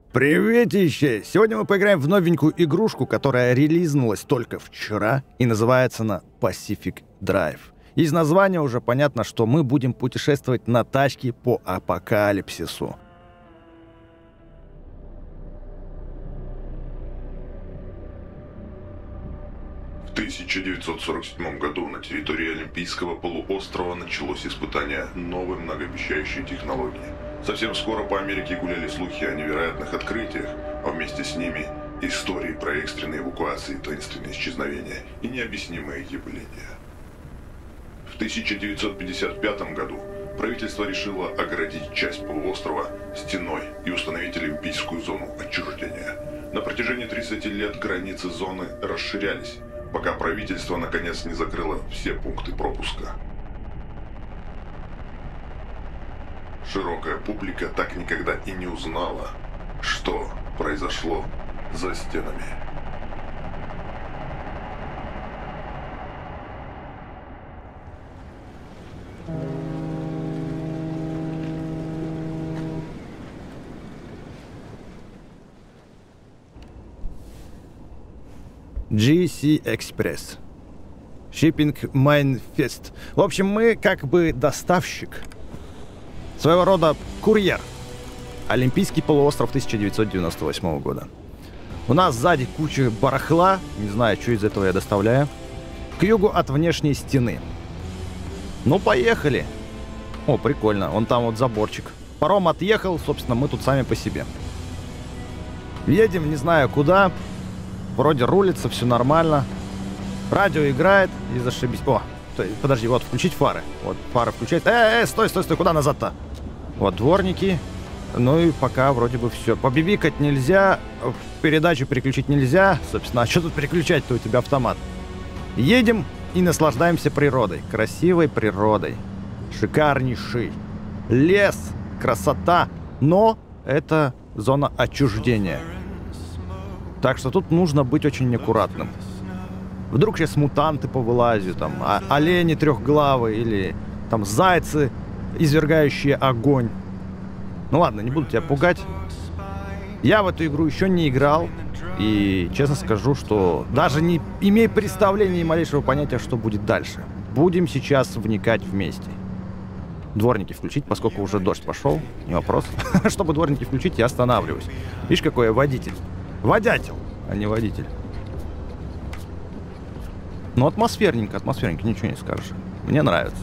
Приветище! Сегодня мы поиграем в новенькую игрушку, которая релизнулась только вчера и называется она Pacific Drive. Из названия уже понятно, что мы будем путешествовать на тачке по апокалипсису. В 1947 году на территории Олимпийского полуострова началось испытание новой многообещающей технологии. Совсем скоро по Америке гуляли слухи о невероятных открытиях, а вместе с ними истории про экстренные эвакуации, таинственные исчезновения и необъяснимые явления. В 1955 году правительство решило огородить часть полуострова стеной и установить Олимпийскую зону отчуждения. На протяжении 30 лет границы зоны расширялись, пока правительство наконец не закрыло все пункты пропуска. Широкая публика так никогда и не узнала, что произошло за стенами. GC Express. Shipping Manifest. В общем, мы как бы доставщик. Своего рода курьер. Олимпийский полуостров 1998 года. У нас сзади куча барахла. Не знаю, что из этого я доставляю. К югу от внешней стены. Ну, поехали. О, прикольно. Вон там вот заборчик. Паром отъехал, собственно, мы тут сами по себе. Едем, не знаю куда. Вроде рулится, все нормально. Радио играет и зашибись. О, подожди, вот, включить фары. Вот, фары включать. Стой, куда назад-то? Вот, дворники. Ну и пока вроде бы все. Побибикать нельзя, передачу переключить нельзя. Собственно, а что тут переключать-то, у тебя автомат? Едем и наслаждаемся природой. Красивой природой. Шикарнейший. Лес, красота. Но это зона отчуждения. Так что тут нужно быть очень аккуратным. Вдруг сейчас мутанты повылазят, там, олени трехглавые или там зайцы, извергающие огонь. Ну ладно, не буду тебя пугать. Я в эту игру еще не играл. И честно скажу, что даже не имею представления и малейшего понятия, что будет дальше. Будем сейчас вникать вместе. Дворники включить, поскольку уже дождь пошел. Не вопрос. Чтобы дворники включить, я останавливаюсь. Видишь, какой я водитель. Водятел, а не водитель. Ну, атмосферненько, ничего не скажешь. Мне нравится.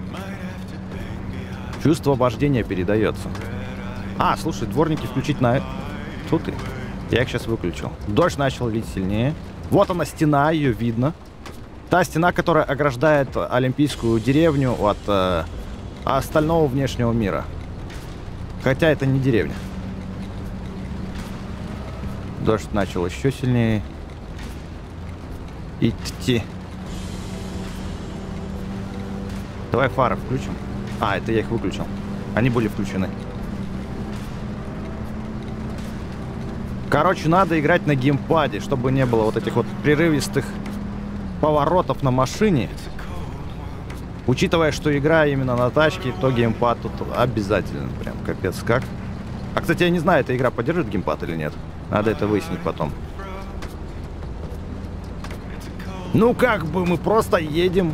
Чувство вождения передается. А, слушай, дворники включить на... Тут ты. Я их сейчас выключил. Дождь начал лить сильнее. Вот она, стена, ее видно. Та стена, которая ограждает Олимпийскую деревню от остального внешнего мира. Хотя это не деревня. Дождь начал еще сильнее идти. Давай фары включим. А, это я их выключил. Они были включены. Короче, надо играть на геймпаде, чтобы не было вот этих вот прерывистых поворотов на машине. Учитывая, что игра именно на тачке, то геймпад тут обязательно. Прям капец как. А, кстати, я не знаю, эта игра поддерживает геймпад или нет. Надо это выяснить потом. Ну, как бы мы просто едем.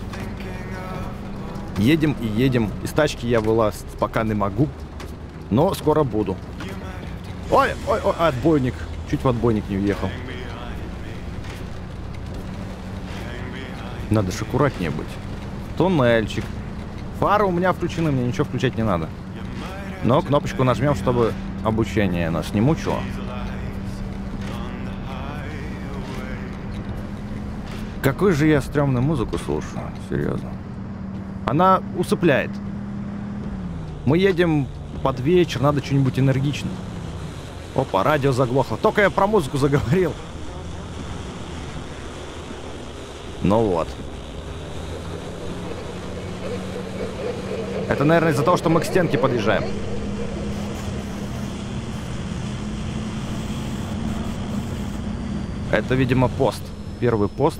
Едем и едем. Из тачки я вылазить пока не могу. Но скоро буду. Ой, отбойник. Чуть в отбойник не уехал. Надо же аккуратнее быть. Туннельчик. Фары у меня включены, мне ничего включать не надо. Но кнопочку нажмем, чтобы обучение нас не мучило. Какую же я стрёмную музыку слушаю, серьезно. Она усыпляет. Мы едем под вечер, надо что-нибудь энергичное. Опа, радио заглохло. Только я про музыку заговорил. Ну вот. Это, наверное, из-за того, что мы к стенке подъезжаем. Это, видимо, пост. Первый пост.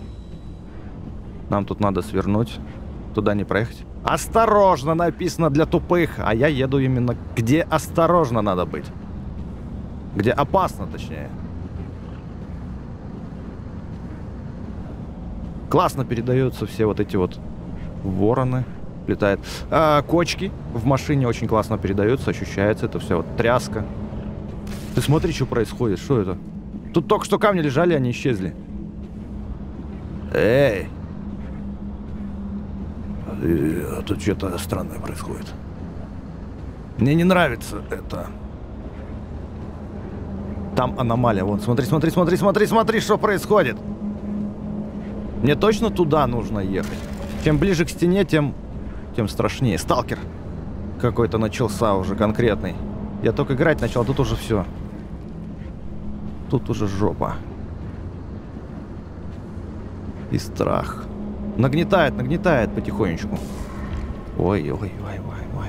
Нам тут надо свернуть. Туда не проехать. Осторожно написано для тупых. А я еду именно где осторожно надо быть. Где опасно, точнее. Классно передаются все вот эти вот вороны. Летает. Кочки в машине очень классно передаются, ощущается это все. Вот тряска. Ты смотри, что происходит. Что это? Тут только что камни лежали, они исчезли. Эй! Тут что-то странное происходит. Мне не нравится это. Там аномалия. Вон, смотри, смотри, смотри, смотри, смотри, что происходит. Мне точно туда нужно ехать. Чем ближе к стене, тем страшнее. Сталкер какой-то начался уже конкретный. Я только играть начал, а тут уже все. Тут уже жопа. И страх. Нагнетает потихонечку. Ой.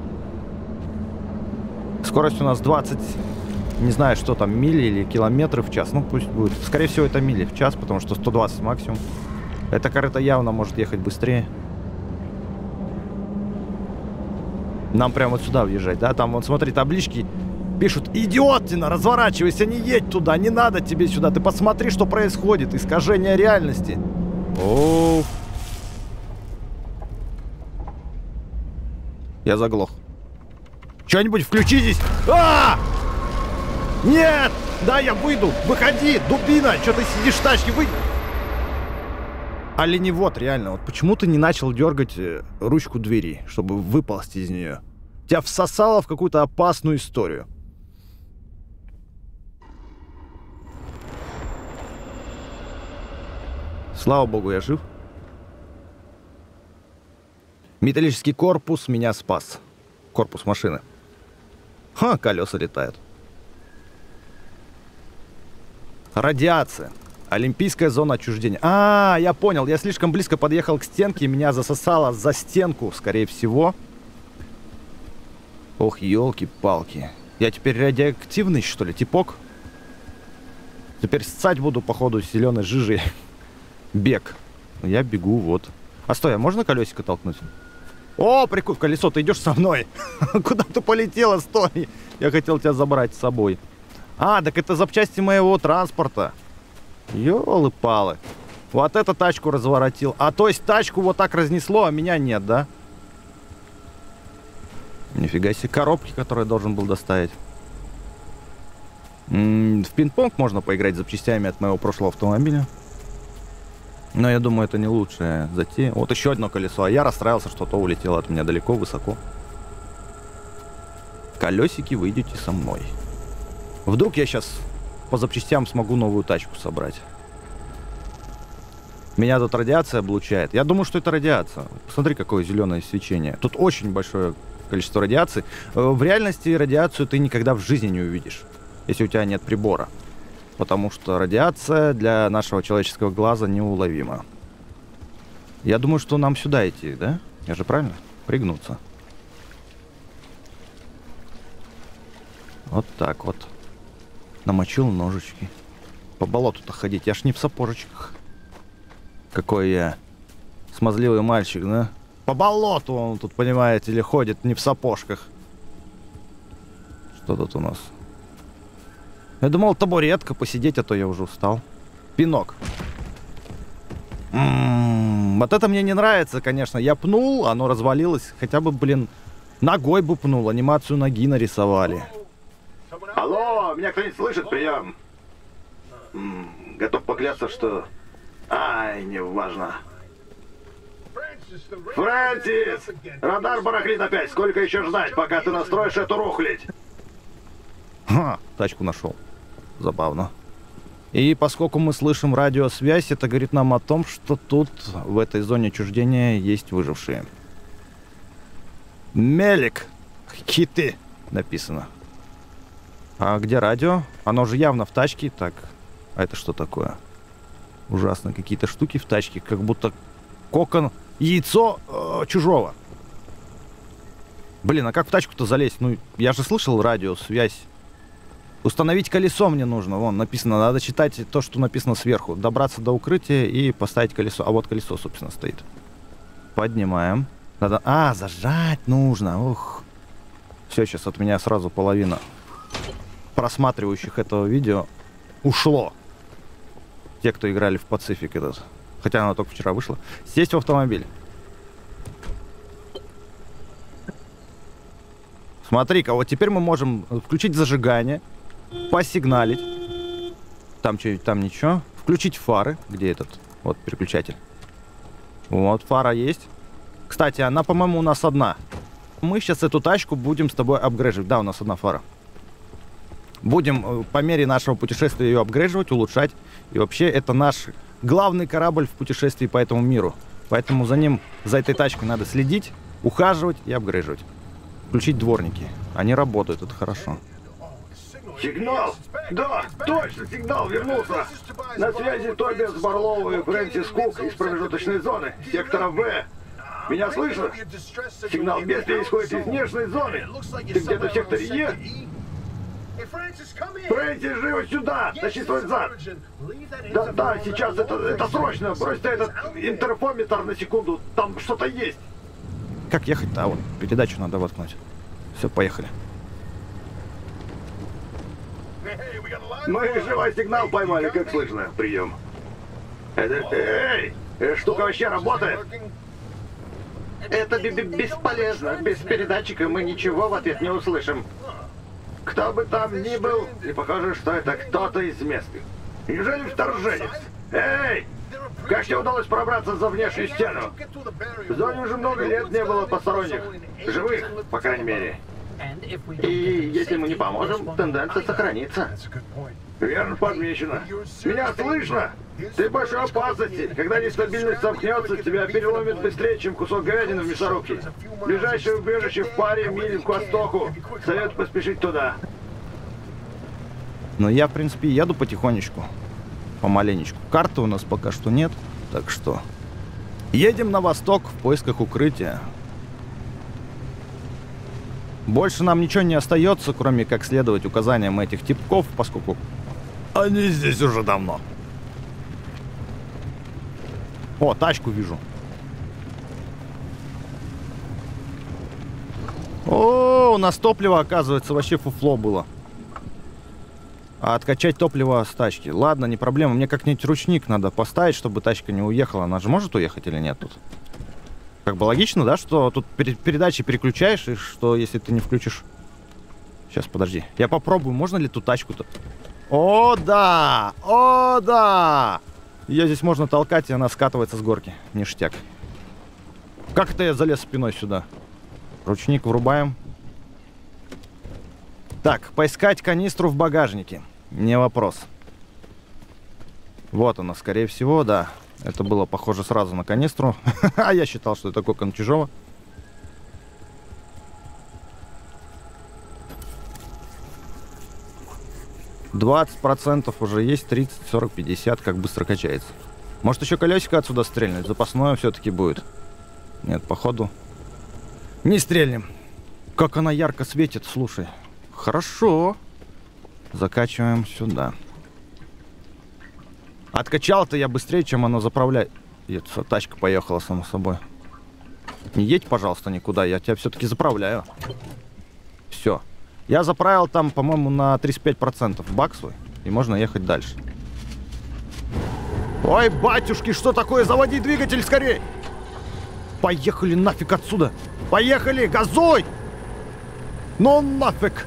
Скорость у нас 20, не знаю, что там, мили или километры в час. Ну, пусть будет. Скорее всего, это мили в час, потому что 120 максимум. Эта карета явно может ехать быстрее. Нам прямо вот сюда въезжать, да? Там, вот смотри, таблички пишут: идиотина, разворачивайся, не едь туда, не надо тебе сюда. Ты посмотри, что происходит. Искажение реальности. О, я заглох. Что-нибудь включитесь. Нет! Да, я выйду. Выходи, дубина. Что ты сидишь в тачке? Оленевод, реально. Вот почему ты не начал дергать ручку двери, чтобы выползти из нее? Тебя всосало в какую-то опасную историю. Слава богу, я жив. Металлический корпус меня спас. Корпус машины. Колеса летают. Радиация. Олимпийская зона отчуждения. Я понял. Я слишком близко подъехал к стенке, и меня засосало за стенку, скорее всего. Ох, елки-палки. Я теперь радиоактивный, что ли, типок? Теперь ссать буду, походу, зеленой жижей. Бег. Я бегу, вот. А стой, а можно колесико толкнуть? О, прикольно, колесо, ты идешь со мной. Куда ты полетела, стой. Я хотел тебя забрать с собой. Так это запчасти моего транспорта. Ёлы-палы. Вот эту тачку разворотил. То есть тачку вот так разнесло, а меня нет, да? Нифига себе, коробки, которые я должен был доставить. В пинг-понг можно поиграть с запчастями от моего прошлого автомобиля. Но я думаю, это не лучшая затея. Вот еще одно колесо. А я расстраивался, что то улетело от меня далеко, высоко. Колесики, вы идете со мной. Вдруг я сейчас по запчастям смогу новую тачку собрать. Меня тут радиация облучает. Я думаю, что это радиация. Посмотри, какое зеленое свечение. Тут очень большое количество радиации. В реальности радиацию ты никогда в жизни не увидишь, если у тебя нет прибора. Потому что радиация для нашего человеческого глаза неуловима. Я думаю, что нам сюда идти, да? Я же правильно? Пригнуться. Вот так вот. Намочил ножички. По болоту-то ходить. Я ж не в сапожечках. Какой я смазливый мальчик, да? По болоту он тут, понимаете ли, ходит, не в сапожках. Что тут у нас? Я думал, табуретка посидеть, а то я уже устал. Пинок. Вот это мне не нравится, конечно. Я пнул, оно развалилось. Хотя бы, блин, ногой бы пнул. Анимацию ноги нарисовали. Алло, меня кто-нибудь слышит? Прием. Готов поклясться, что... неважно. Фрэнсис! Радар барахлит опять. Сколько еще ждать, пока ты настроишь эту рухлядь? Тачку нашел. Забавно. И поскольку мы слышим радиосвязь, это говорит нам о том, что тут, в этой зоне отчуждения, есть выжившие. Мелик. Хиты написано. А где радио? Оно же явно в тачке. Так, а это что такое? Ужасно. Какие-то штуки в тачке, как будто кокон, яйцо чужого. Блин, а как в тачку-то залезть? Ну, я же слышал радиосвязь. Установить колесо мне нужно. Вон, написано, надо читать то, что написано сверху. Добраться до укрытия и поставить колесо. А вот колесо, собственно, стоит. Поднимаем. Надо... зажать нужно. Ух. Все, сейчас от меня сразу половина просматривающих этого видео ушло. Те, кто играли в Pacific этот. Хотя она только вчера вышла. Сесть в автомобиль. Смотри-ка, вот теперь мы можем включить зажигание, посигналить. Там что-нибудь, там ничего. Включить фары. Где этот? Вот переключатель. Вот, фара есть. Кстати, она, по-моему, у нас одна. Мы сейчас эту тачку будем с тобой апгрейживать. Да, у нас одна фара. Будем по мере нашего путешествия ее апгрейживать, улучшать. И вообще, это наш главный корабль в путешествии по этому миру. Поэтому за ним, за этой тачкой надо следить, ухаживать и апгрейживать. Включить дворники. Они работают, это хорошо. Сигнал! Да, точно, сигнал вернулся! На связи Тобиас Барлоу и Фрэнсис Кук из промежуточной зоны, сектора В. Меня слышно? Сигнал бедствия исходит из внешней зоны. Ты где-то в секторе Е? Фрэнсис, живо сюда! Тащи свой зад! Да, сейчас это срочно! Брось ты этот интерфометр на секунду, там что-то есть! Как ехать-то? А вот, передачу надо воткнуть. Все, поехали. Мы живой сигнал поймали, как слышно. Прием. Эй! Штука вообще работает? Это бесполезно. Без передатчика мы ничего в ответ не услышим. Кто бы там ни был, не похоже, что это кто-то из местных. Неужели вторженец? Эй! Как тебе удалось пробраться за внешнюю стену? В зоне уже много лет не было посторонних. Живых, по крайней мере. И если мы не поможем, тенденция сохранится. Верно подмечено. Меня слышно? Ты в большой опасности. Когда нестабильность сомкнется, тебя переломит быстрее, чем кусок говядины в мясорубке. Ближайшее убежище в паре миль к востоку. Советую поспешить туда. Но я, в принципе, еду потихонечку. Помаленечку. Карты у нас пока что нет. Так что едем на восток в поисках укрытия. Больше нам ничего не остается, кроме как следовать указаниям этих типков, поскольку они здесь уже давно. О, тачку вижу. О, у нас топливо, оказывается, вообще фуфло было. А откачать топливо с тачки. Ладно, не проблема. Мне как-нибудь ручник надо поставить, чтобы тачка не уехала. Она же может уехать или нет тут? Как бы логично, да, что тут передачи переключаешь, и что если ты не включишь... Сейчас, подожди. Я попробую, можно ли ту тачку-то... О, да! О, да! Ее здесь можно толкать, и она скатывается с горки. Ништяк. Как это я залез спиной сюда? Ручник врубаем. Так, поискать канистру в багажнике. Не вопрос. Вот она, скорее всего, да. Это было похоже сразу на канистру. А я считал, что это кокон чужого. %20 уже есть, 30, 40, 50. Как быстро качается. Может еще колесико отсюда стрельнуть? Запасное все-таки будет. Нет, походу не стрельнем. Как она ярко светит, слушай. Хорошо. Закачиваем сюда. Откачал-то я быстрее, чем оно заправляет. И тачка поехала, само собой. Не едь, пожалуйста, никуда. Я тебя все-таки заправляю. Все. Я заправил там, по-моему, на 35% бак свой. И можно ехать дальше. Ой, батюшки, что такое? Заводи двигатель скорее! Поехали нафиг отсюда! Поехали! Газуй! Ну нафиг!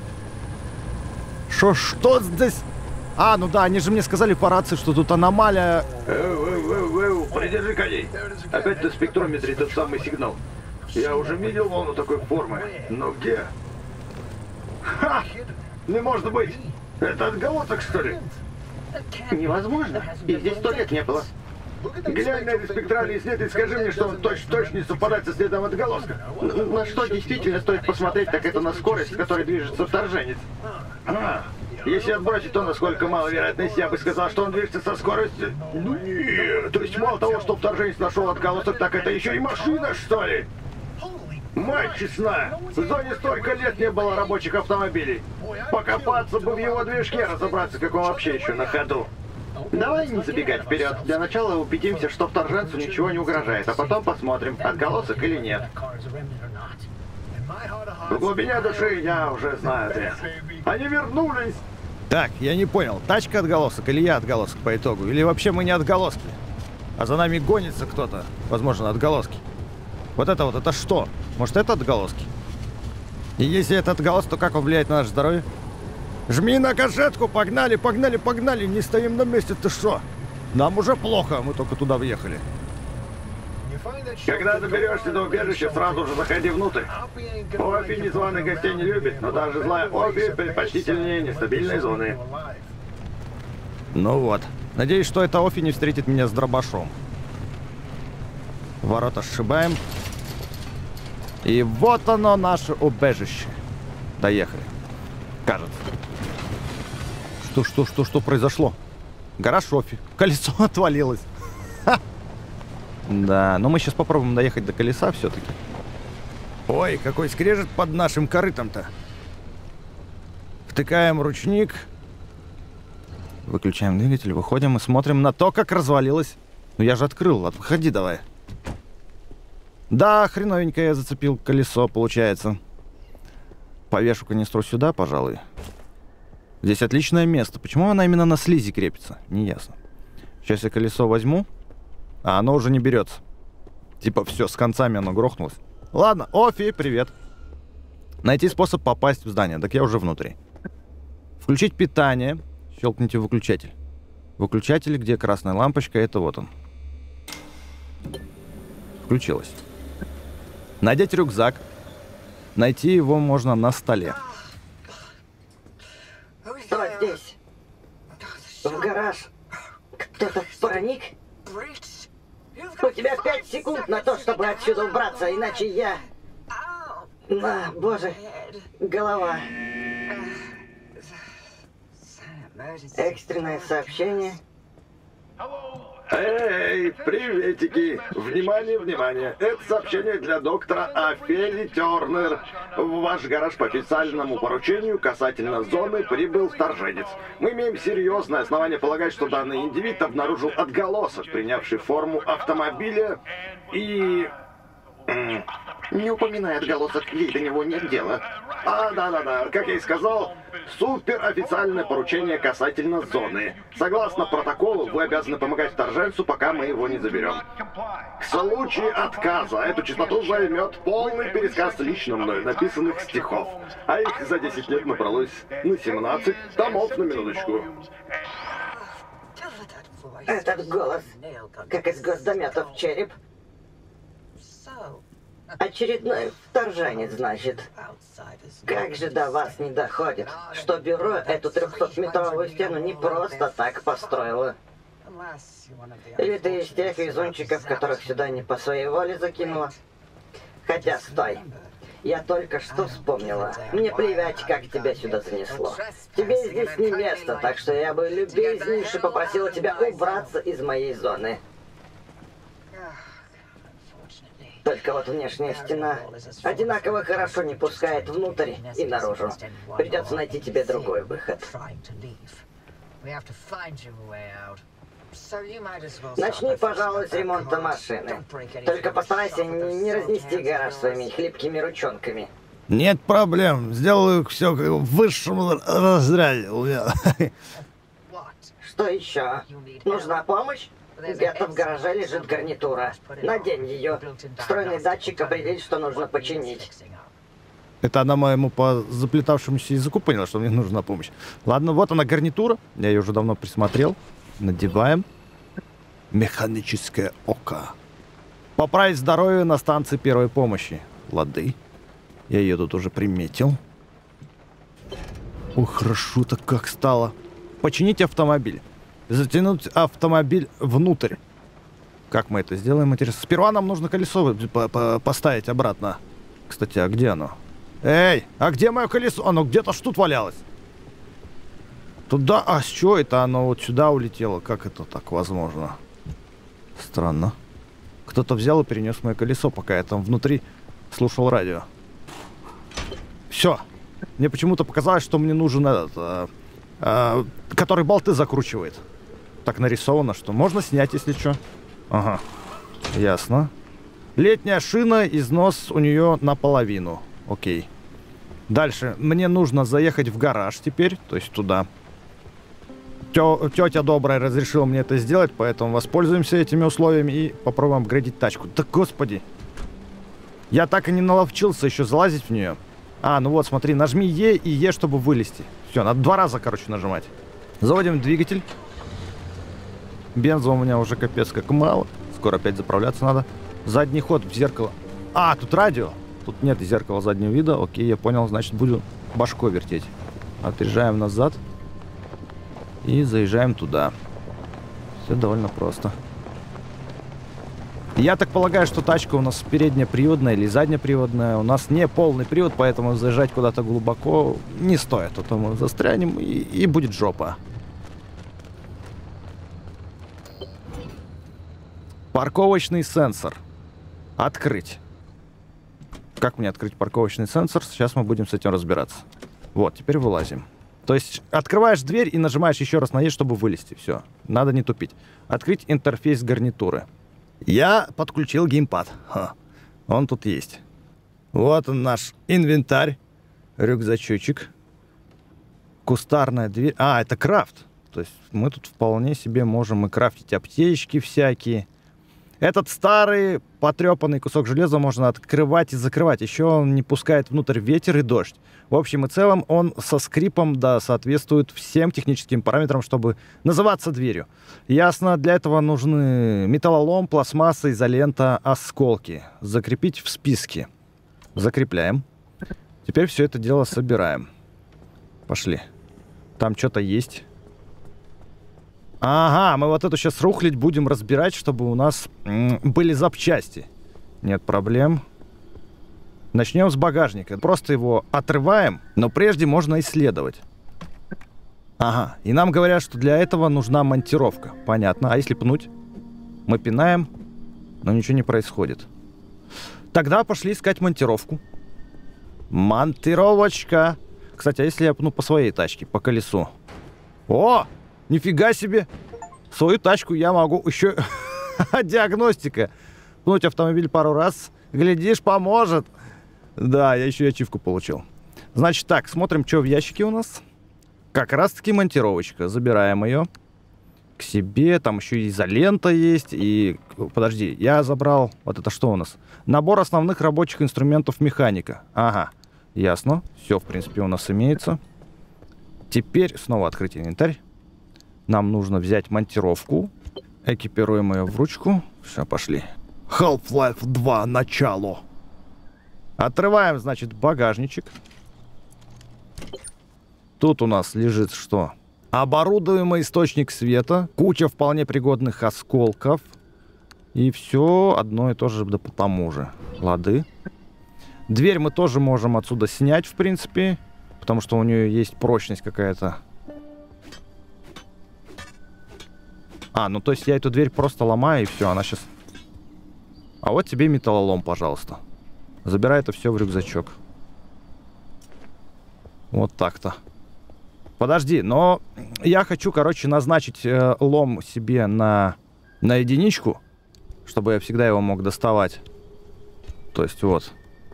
Что здесь? А, ну да, они же мне сказали по рации, что тут аномалия. Придержи коней. Опять на спектрометре тот самый сигнал. Я уже видел волну такой формы. Но где? Ха! Не может быть! Это отголосок, что ли? Невозможно. И здесь 100 лет не было. Глянь на этот спектральный след и скажи мне, что он точно не совпадает со следом отголоска. На что действительно стоит посмотреть, так это на скорость, с которой движется вторженец. Если отбросить то, насколько маловероятность, я бы сказал, что он движется со скоростью... Ну нет, то есть мало того, что вторженец нашел отголосок, так это еще и машина, что ли? Мать честная, в зоне столько лет не было рабочих автомобилей. Покопаться бы в его движке, разобраться, как он вообще еще на ходу. Давай не забегать вперед. Для начала убедимся, что вторженцу ничего не угрожает, а потом посмотрим, отголосок или нет. В глубине души я уже знаю ответ. Они вернулись! Так, я не понял, тачка отголосок или я отголосок по итогу? Или вообще мы не отголоски? А за нами гонится кто-то, возможно, отголоски. Вот это что? Может, это отголоски? И если это отголосок, то как он влияет на наше здоровье? Жми на гашетку, погнали, погнали, погнали, не стоим на месте, ты что? Нам уже плохо, мы только туда въехали. Когда доберешься до убежища, сразу же заходи внутрь. Офи незваных гостей не любит, но даже злая Офи предпочтительнее нестабильной зоны. Ну вот. Надеюсь, что эта Офи не встретит меня с дробашом. Ворота сшибаем. И вот оно, наше убежище. Доехали. Кажется. Что произошло? Гараж Офи. Колесо отвалилось. Ха! Да, но мы сейчас попробуем доехать до колеса все-таки. Ой, какой скрежет под нашим корытом-то. Втыкаем ручник. Выключаем двигатель, выходим и смотрим на то, как развалилось. Ну я же открыл, выходи давай. Да, хреновенько я зацепил колесо, получается. Повешу канистру сюда, пожалуй. Здесь отличное место. Почему она именно на слизи крепится? Неясно. Сейчас я колесо возьму, а оно уже не берется. Типа все, с концами оно грохнулось. Ладно, Офи, привет. Найти способ попасть в здание. Так я уже внутри. Включить питание. Щелкните выключатель. Выключатель, где красная лампочка, это вот он. Включилось. Надеть рюкзак. Найти его можно на столе. Кто здесь? В гараж. Кто-то проник? У тебя 5 секунд на то, чтобы отсюда убраться, иначе я... Боже, голова. Экстренное сообщение. Эй, приветики! Внимание, внимание! Это сообщение для доктора Офелии Тернер. В ваш гараж по официальному поручению касательно зоны прибыл вторженец. Мы имеем серьезное основание полагать, что данный индивид обнаружил отголосок, принявший форму автомобиля и... Не упоминай отголосок, ей до него нет дела. Да, как я и сказал, суперофициальное поручение касательно зоны. Согласно протоколу, вы обязаны помогать вторженцу, пока мы его не заберем. В случае отказа эту частоту займет полный пересказ лично мной написанных стихов. А их за 10 лет набралось на 17 томов на минуточку. Этот голос, как из гвоздометов череп. Очередной вторженец, значит. Как же до вас не доходит, что бюро эту 300-метровую стену не просто так построило? Или ты из тех везунчиков, которых сюда не по своей воле закинула? Хотя, стой. Я только что вспомнила. Мне плевать, как тебя сюда занесло. Тебе здесь не место, так что я бы любезнейше попросила тебя убраться из моей зоны. Только вот внешняя стена одинаково хорошо не пускает внутрь и наружу. Придется найти тебе другой выход. Начни, пожалуй, с ремонта машины. Только постарайся не разнести гараж своими хлипкими ручонками. Нет проблем. Сделаю все в высшем разряде. Что еще? Нужна помощь? Где-то в гараже лежит гарнитура. Надень ее. Встроенный датчик определит, что нужно починить. Это она моему по заплетавшемуся языку поняла, что мне нужна помощь. Ладно, вот она гарнитура. Я ее уже давно присмотрел. Надеваем. Механическое око. Поправить здоровье на станции первой помощи. Лады. Я ее тут уже приметил. Ох, хорошо-то как стало. Починить автомобиль. Затянуть автомобиль внутрь. Как мы это сделаем, интересно? Сперва нам нужно колесо поставить обратно. Кстати, а где оно? Эй, а где мое колесо? Оно где-то ж тут валялось. Туда, а с чего это оно вот сюда улетело? Как это так возможно? Странно. Кто-то взял и перенес мое колесо, пока я там внутри слушал радио. Все. Мне почему-то показалось, что мне нужен этот... который болты закручивает. Так нарисовано, что можно снять, если что. Ага. Ясно. Летняя шина, износ у нее наполовину. Окей. Дальше. Мне нужно заехать в гараж теперь, то есть туда. Тетя добрая разрешила мне это сделать, поэтому воспользуемся этими условиями и попробуем апгрейдить тачку. Да господи! Я так и не наловчился еще залазить в нее. А, ну вот, смотри, нажми Е и Е, чтобы вылезти. Все, надо 2 раза, короче, нажимать. Заводим двигатель. Бенза у меня уже капец как мало. Скоро опять заправляться надо. Задний ход в зеркало. А, тут радио. Тут нет зеркала заднего вида. Окей, я понял, значит, буду башкой вертеть. Отъезжаем назад. И заезжаем туда. Все довольно просто. Я так полагаю, что тачка у нас переднеприводная или заднеприводная. У нас не полный привод, поэтому заезжать куда-то глубоко не стоит. А то мы застрянем и будет жопа. Парковочный сенсор. Открыть. Как мне открыть парковочный сенсор? Сейчас мы будем с этим разбираться. Вот, теперь вылазим. То есть открываешь дверь и нажимаешь еще раз на Е, чтобы вылезти. Все, надо не тупить. Открыть интерфейс гарнитуры. Я подключил геймпад. Он тут есть. Вот он наш инвентарь. Рюкзачочек. Кустарная дверь. А, это крафт. То есть мы тут вполне себе можем и крафтить аптечки всякие. Этот старый потрепанный кусок железа можно открывать и закрывать. Еще он не пускает внутрь ветер и дождь. В общем и целом он со скрипом, да, соответствует всем техническим параметрам, чтобы называться дверью. Ясно, для этого нужны металлолом, пластмасса, изолента, осколки. Закрепить в списке. Закрепляем. Теперь все это дело собираем. Пошли. Там что-то есть. Ага, мы вот эту сейчас рухлядь будем разбирать, чтобы у нас были запчасти. Нет проблем. Начнем с багажника. Просто его отрываем, но прежде можно исследовать. Ага, и нам говорят, что для этого нужна монтировка. Понятно. А если пнуть? Мы пинаем, но ничего не происходит. Тогда пошли искать монтировку. Монтировочка. Кстати, а если я пну по своей тачке, по колесу? О! Нифига себе! Свою тачку я могу еще... Диагностика. Пнуть автомобиль пару раз. Глядишь, поможет. Да, я еще и ачивку получил. Значит так, смотрим, что в ящике у нас. Как раз-таки монтировочка. Забираем ее к себе. Там еще и изолента есть. И... Подожди, я забрал... Вот это что у нас? Набор основных рабочих инструментов механика. Ага, ясно. Все, в принципе, у нас имеется. Теперь снова открыть инвентарь. Нам нужно взять монтировку. Экипируем ее в ручку. Все, пошли. Half-Life 2 начало. Отрываем, значит, багажничек. Тут у нас лежит что? Оборудуемый источник света. Куча вполне пригодных осколков. И все одно и то же, да по тому же. Лады. Дверь мы тоже можем отсюда снять, в принципе. Потому что у нее есть прочность какая-то. А, ну то есть я эту дверь просто ломаю, и все, она сейчас... А вот тебе металлолом, пожалуйста. Забирай это все в рюкзачок. Вот так-то. Подожди, но я хочу, короче, назначить лом себе на единичку, чтобы я всегда его мог доставать. То есть вот.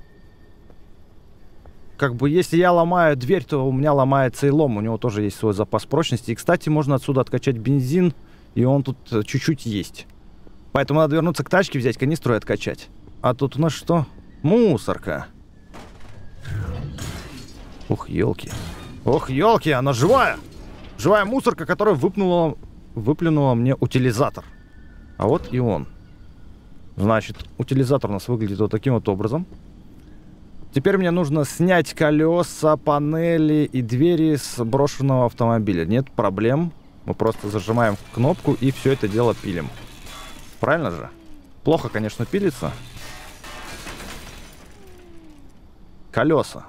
Как бы если я ломаю дверь, то у меня ломается и лом. У него тоже есть свой запас прочности. И, кстати, можно отсюда откачать бензин. И он тут чуть-чуть есть. Поэтому надо вернуться к тачке, взять канистру и откачать. А тут у нас что? Мусорка. Ох, елки. Ох, елки, она живая. Живая мусорка, которая выплюнула мне утилизатор. А вот и он. Значит, утилизатор у нас выглядит вот таким вот образом. Теперь мне нужно снять колеса, панели и двери с брошенного автомобиля. Нет проблем. Мы просто зажимаем кнопку и все это дело пилим. Правильно же? Плохо, конечно, пилится. Колеса.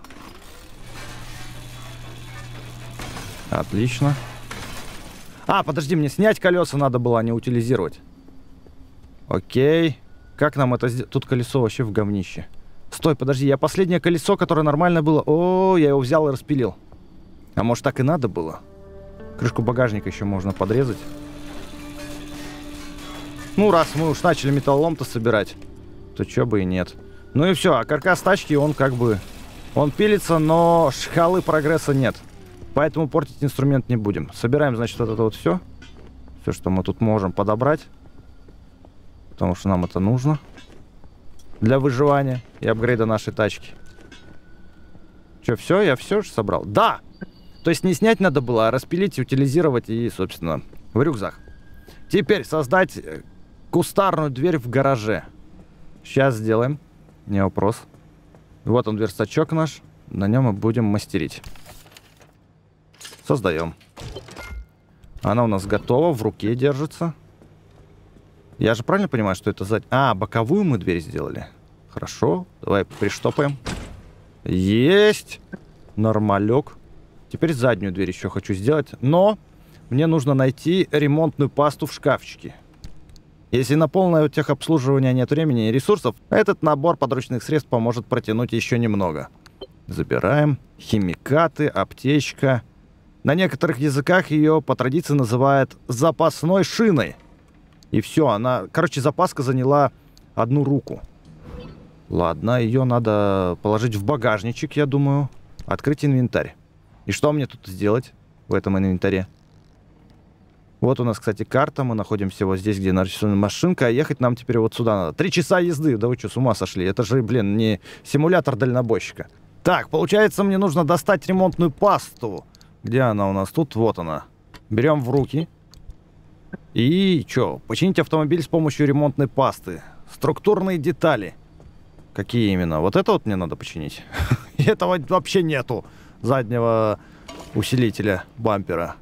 Отлично. А, подожди, мне снять колеса надо было, а не утилизировать. Окей. Как нам это сделать? Тут колесо вообще в говнище. Стой, подожди, я последнее колесо, которое нормально было... О, я его взял и распилил. А может, так и надо было? Крышку багажника еще можно подрезать. Ну, раз мы уж начали металлолом-то собирать, то чё бы и нет. Ну и все, а каркас тачки, он как бы... Он пилится, но шкалы прогресса нет. Поэтому портить инструмент не будем. Собираем, значит, вот это вот все. Все, что мы тут можем подобрать. Потому что нам это нужно. Для выживания и апгрейда нашей тачки. Что, все? Я все же собрал? Да! То есть не снять надо было, а распилить, утилизировать и, собственно, в рюкзак. Теперь создать кустарную дверь в гараже. Сейчас сделаем. Не вопрос. Вот он, верстачок наш. На нем мы будем мастерить. Создаем. Она у нас готова, в руке держится. Я же правильно понимаю, что это за... А, боковую мы дверь сделали. Хорошо, давай приштопаем. Есть! Нормалек. Теперь заднюю дверь еще хочу сделать. Но мне нужно найти ремонтную пасту в шкафчике. Если на полное техобслуживание нет времени и ресурсов, этот набор подручных средств поможет протянуть еще немного. Забираем. Химикаты, аптечка. На некоторых языках ее по традиции называют запасной шиной. И все, она... Короче, запаска заняла одну руку. Ладно, ее надо положить в багажничек, я думаю. Открыть инвентарь. И что мне тут сделать в этом инвентаре? Вот у нас, кстати, карта. Мы находимся вот здесь, где нарисована машинка. А ехать нам теперь вот сюда надо. 3 часа езды. Да вы что, с ума сошли? Это же, блин, не симулятор дальнобойщика. Так, получается, мне нужно достать ремонтную пасту. Где она у нас? Тут вот она. Берем в руки. И что? Починить автомобиль с помощью ремонтной пасты. Структурные детали. Какие именно? Вот это вот мне надо починить. Этого вообще нету. Заднего усилителя бампера.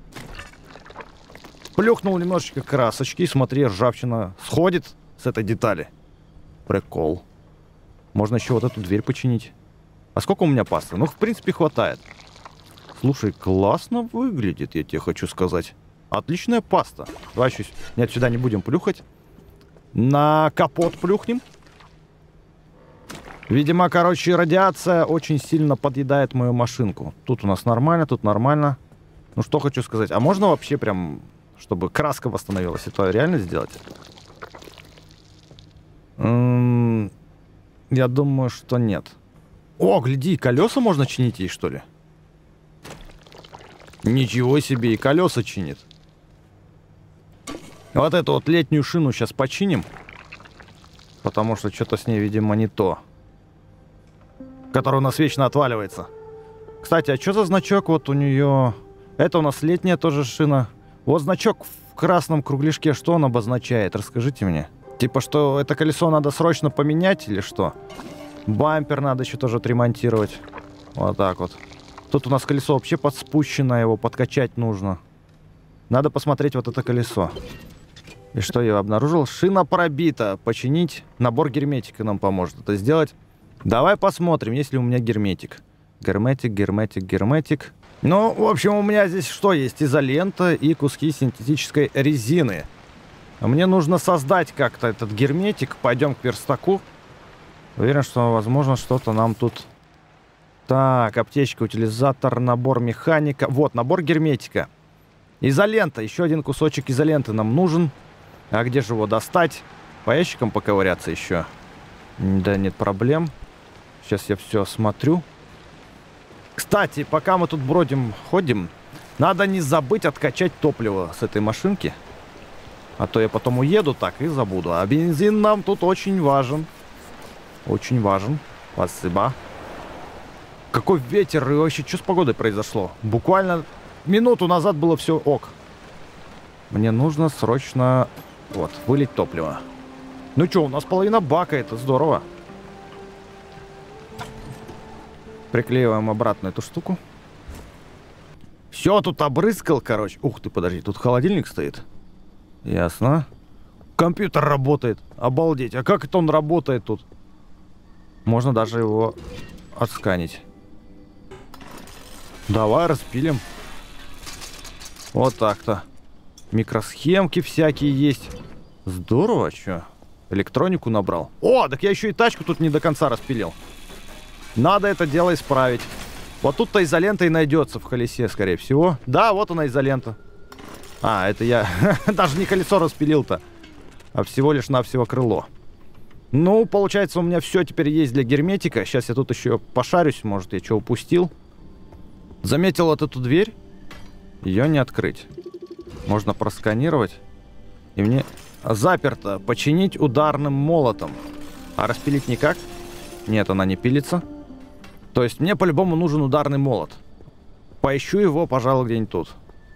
Плюхнул немножечко красочки. Смотри, ржавчина сходит с этой детали. Прикол. Можно еще вот эту дверь починить. А сколько у меня пасты? Ну, в принципе, хватает. Слушай, классно выглядит, я тебе хочу сказать. Отличная паста. Давай еще... Нет, сюда не будем плюхать. На капот плюхнем. Видимо, короче, радиация очень сильно подъедает мою машинку. Тут у нас нормально, тут нормально. Ну, что хочу сказать. А можно вообще прям, чтобы краска восстановилась? Это реально сделать? Я думаю, что нет. О, гляди, колеса можно чинить ей, что ли? Ничего себе, и колеса чинит. Вот эту вот летнюю шину сейчас починим. Потому что что-то с ней, видимо, не то. Которая у нас вечно отваливается. Кстати, а что за значок вот у нее? Это у нас летняя тоже шина. Вот значок в красном кругляшке, что он обозначает? Расскажите мне. Типа, что это колесо надо срочно поменять или что? Бампер надо еще тоже отремонтировать. Вот так вот. Тут у нас колесо вообще подспущено, его подкачать нужно. Надо посмотреть вот это колесо. И что я обнаружил? Шина пробита. Починить. Набор герметика нам поможет это сделать. Давай посмотрим, есть ли у меня герметик. Герметик, герметик, герметик. Ну, в общем, у меня здесь что есть? Изолента и куски синтетической резины. Мне нужно создать как-то этот герметик. Пойдем к верстаку. Уверен, что, возможно, что-то нам тут... Так, аптечка, утилизатор, набор механика. Вот, набор герметика. Изолента. Еще один кусочек изоленты нам нужен. А где же его достать? По ящикам поковыряться еще? Да, нет проблем. Сейчас я все осмотрю. Кстати, пока мы тут бродим, ходим, надо не забыть откачать топливо с этой машинки. А то я потом уеду так и забуду. А бензин нам тут очень важен. Очень важен. Спасибо. Какой ветер, и вообще, что с погодой произошло? Буквально минуту назад было все ок. Мне нужно срочно, вот, вылить топливо. Ну что, у нас половина бака, это здорово. Приклеиваем обратно эту штуку. Все, тут обрызгал, короче. Ух ты, подожди, тут холодильник стоит. Ясно. Компьютер работает. Обалдеть. А как это он работает тут? Можно даже его отсканить. Давай распилим. Вот так-то. Микросхемки всякие есть. Здорово, что? Электронику набрал. О, так я еще и тачку тут не до конца распилил. Надо это дело исправить. Вот тут-то изолента и найдется в колесе, скорее всего. Да, вот она изолента. А, это я даже не колесо распилил-то, а всего лишь навсего крыло. Ну, получается, у меня все теперь есть для герметика. Сейчас я тут еще пошарюсь, может, я что упустил. Заметил вот эту дверь. Ее не открыть. Можно просканировать. И мне заперто. Починить ударным молотом. А распилить никак? Нет, она не пилится. То есть мне по-любому нужен ударный молот. Поищу его, пожалуй, где-нибудь тут.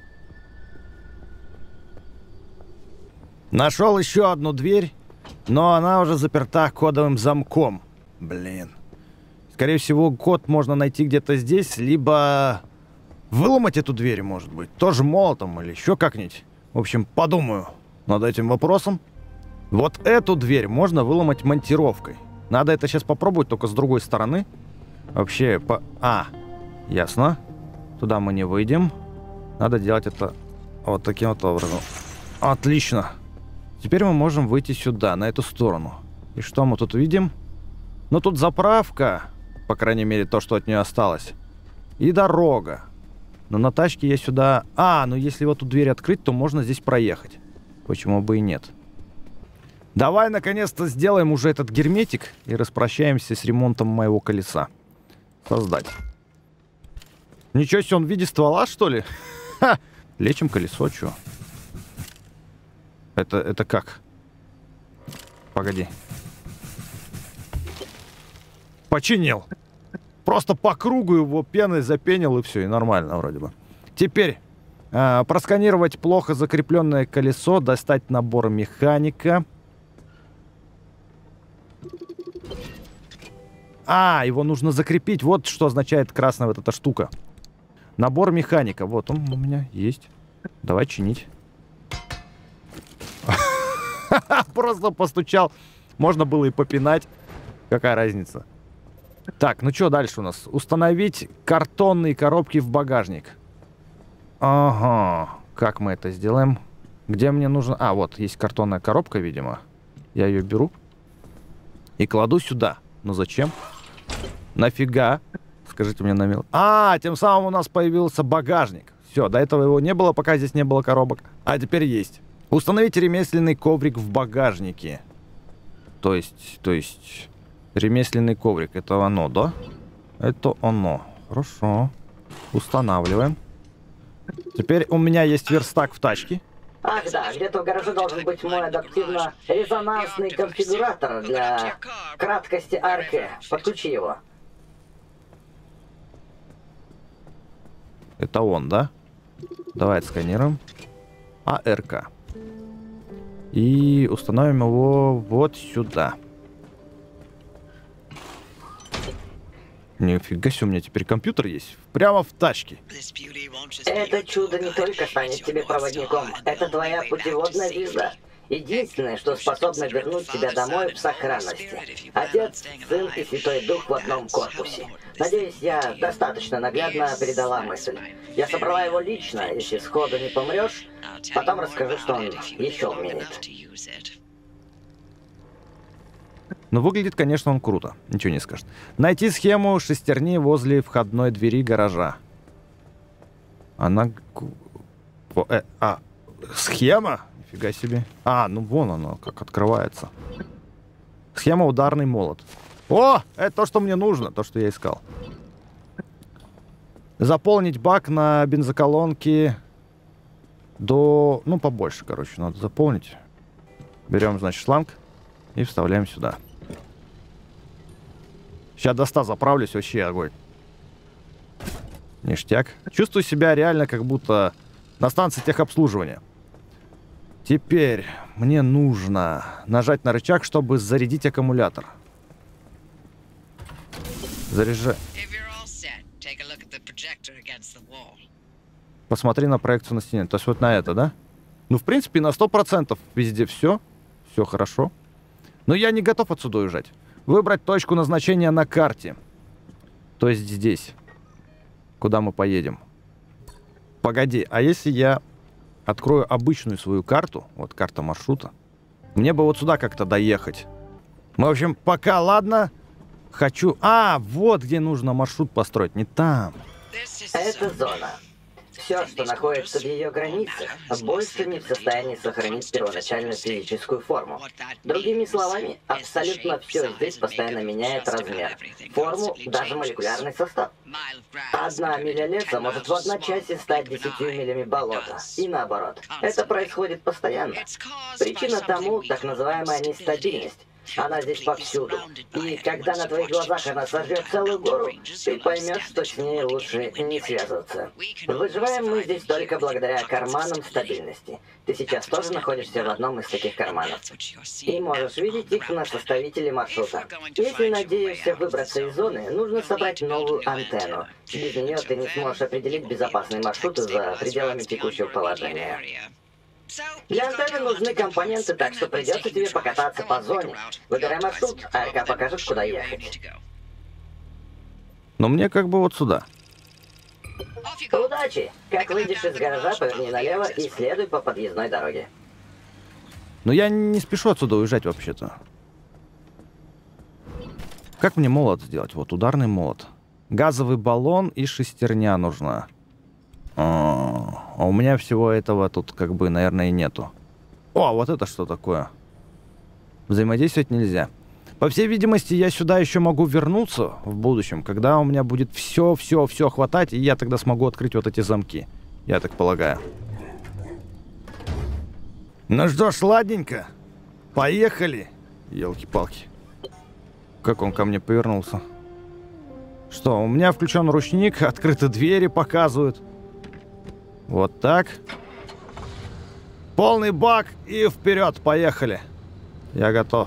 Нашел еще одну дверь, но она уже заперта кодовым замком. Блин. Скорее всего, код можно найти где-то здесь, либо выломать эту дверь, может быть. Тоже молотом или еще как-нибудь. В общем, подумаю над этим вопросом. Вот эту дверь можно выломать монтировкой. Надо это сейчас попробовать, только с другой стороны. Вообще, ясно. Туда мы не выйдем. Надо делать это вот таким вот образом. Отлично. Теперь мы можем выйти сюда, на эту сторону. И что мы тут видим? Ну, тут заправка. По крайней мере, то, что от нее осталось. И дорога. Но на тачке я сюда... ну если вот эту дверь открыть, то можно здесь проехать. Почему бы и нет? Давай, наконец-то, сделаем уже этот герметик и распрощаемся с ремонтом моего колеса. Создать. Ничего себе, он в виде ствола, что ли? Ха! Лечим колесо, чё? Это как? Погоди. Починил. Просто по кругу его пеной запенил, и все, и нормально вроде бы. Теперь просканировать плохо закрепленное колесо, достать набор механика. Его нужно закрепить. Вот что означает красная вот эта штука. Набор механика. Вот он у меня есть. Давай чинить. Просто постучал. Можно было и попинать. Какая разница? Так, ну что дальше у нас? Установить картонные коробки в багажник. Ага. Как мы это сделаем? Где мне нужно... вот есть картонная коробка, видимо. Я ее беру. И кладу сюда. Ну зачем? Нафига? Скажите мне на мил. Тем самым у нас появился багажник. Все, до этого его не было, пока здесь не было коробок. А теперь есть. Установить ремесленный коврик в багажнике. То есть... Ремесленный коврик. Это оно, да? Это оно. Хорошо. Устанавливаем. Теперь у меня есть верстак в тачке. Ах да, где-то в гараже должен быть мой адаптивно-резонансный конфигуратор для краткости арки. Подключи его. Это он, да? Давай отсканируем. АРК. И установим его вот сюда. Нифига себе, у меня теперь компьютер есть. Прямо в тачке. Это чудо не только станет тебе проводником. Это твоя путеводная звезда. Единственное, что способно вернуть тебя домой в сохранности. Отец, Сын и Святой Дух в одном корпусе. Надеюсь, я достаточно наглядно передала мысль. Я собрала его лично, если сходу не помрешь, потом расскажу, что он еще умеет. Но выглядит, конечно, он круто. Ничего не скажет. Найти схему шестерни возле входной двери гаража. Она... Схема? Нифига себе. Ну вон оно, как открывается. Схема ударный молот. О, это то, что мне нужно, то, что я искал. Заполнить бак на бензоколонке до... побольше, короче, надо заполнить. Берем, значит, шланг и вставляем сюда. Сейчас до 100 заправлюсь, вообще огонь. Ништяк. Чувствую себя реально как будто на станции техобслуживания. Теперь мне нужно нажать на рычаг, чтобы зарядить аккумулятор. Заряжай. Посмотри на проекцию на стене. То есть вот на это, да? В принципе, на 100% везде все. Все хорошо. Но я не готов отсюда уезжать. Выбрать точку назначения на карте. То есть здесь. Куда мы поедем? Погоди, а если я открою обычную свою карту, вот карта маршрута, мне бы вот сюда как-то доехать. В общем, пока ладно. Хочу... вот где нужно маршрут построить, не там. Это зона. Все, что находится в ее границах, больше не в состоянии сохранить первоначальную физическую форму. Другими словами, абсолютно все здесь постоянно меняет размер, форму, даже молекулярный состав. 1 миля леса может в одночасье стать 10 милями болота, и наоборот. Это происходит постоянно. Причина тому — так называемая нестабильность. Она здесь повсюду. И когда на твоих глазах она сожрет целую гору, ты поймешь, что с ней лучше не связываться. Выживаем мы здесь только благодаря карманам стабильности. Ты сейчас тоже находишься в одном из таких карманов. И можешь видеть их на составителе маршрута. Если надеешься выбраться из зоны, нужно собрать новую антенну. Без нее ты не сможешь определить безопасный маршрут за пределами текущего положения. Для антенны нужны компоненты, так что придется тебе покататься по зоне. Выбирай маршрут, а АРК покажет, куда ехать. Но мне как бы вот сюда. Удачи! Как выйдешь из гаража, поверни налево и следуй по подъездной дороге. Но я не спешу отсюда уезжать вообще-то. Как мне молот сделать? Вот ударный молот. Газовый баллон и шестерня нужна. А у меня всего этого тут как бы, наверное, и нету. О, вот это что такое? Взаимодействовать нельзя. По всей видимости, я сюда еще могу вернуться в будущем, когда у меня будет все хватать, и я тогда смогу открыть вот эти замки. Я так полагаю. Ну что ж, ладненько. Поехали. Елки-палки. Как он ко мне повернулся? Что, у меня включен ручник, открыты двери показывают. Вот так. Полный бак и вперед, поехали. Я готов.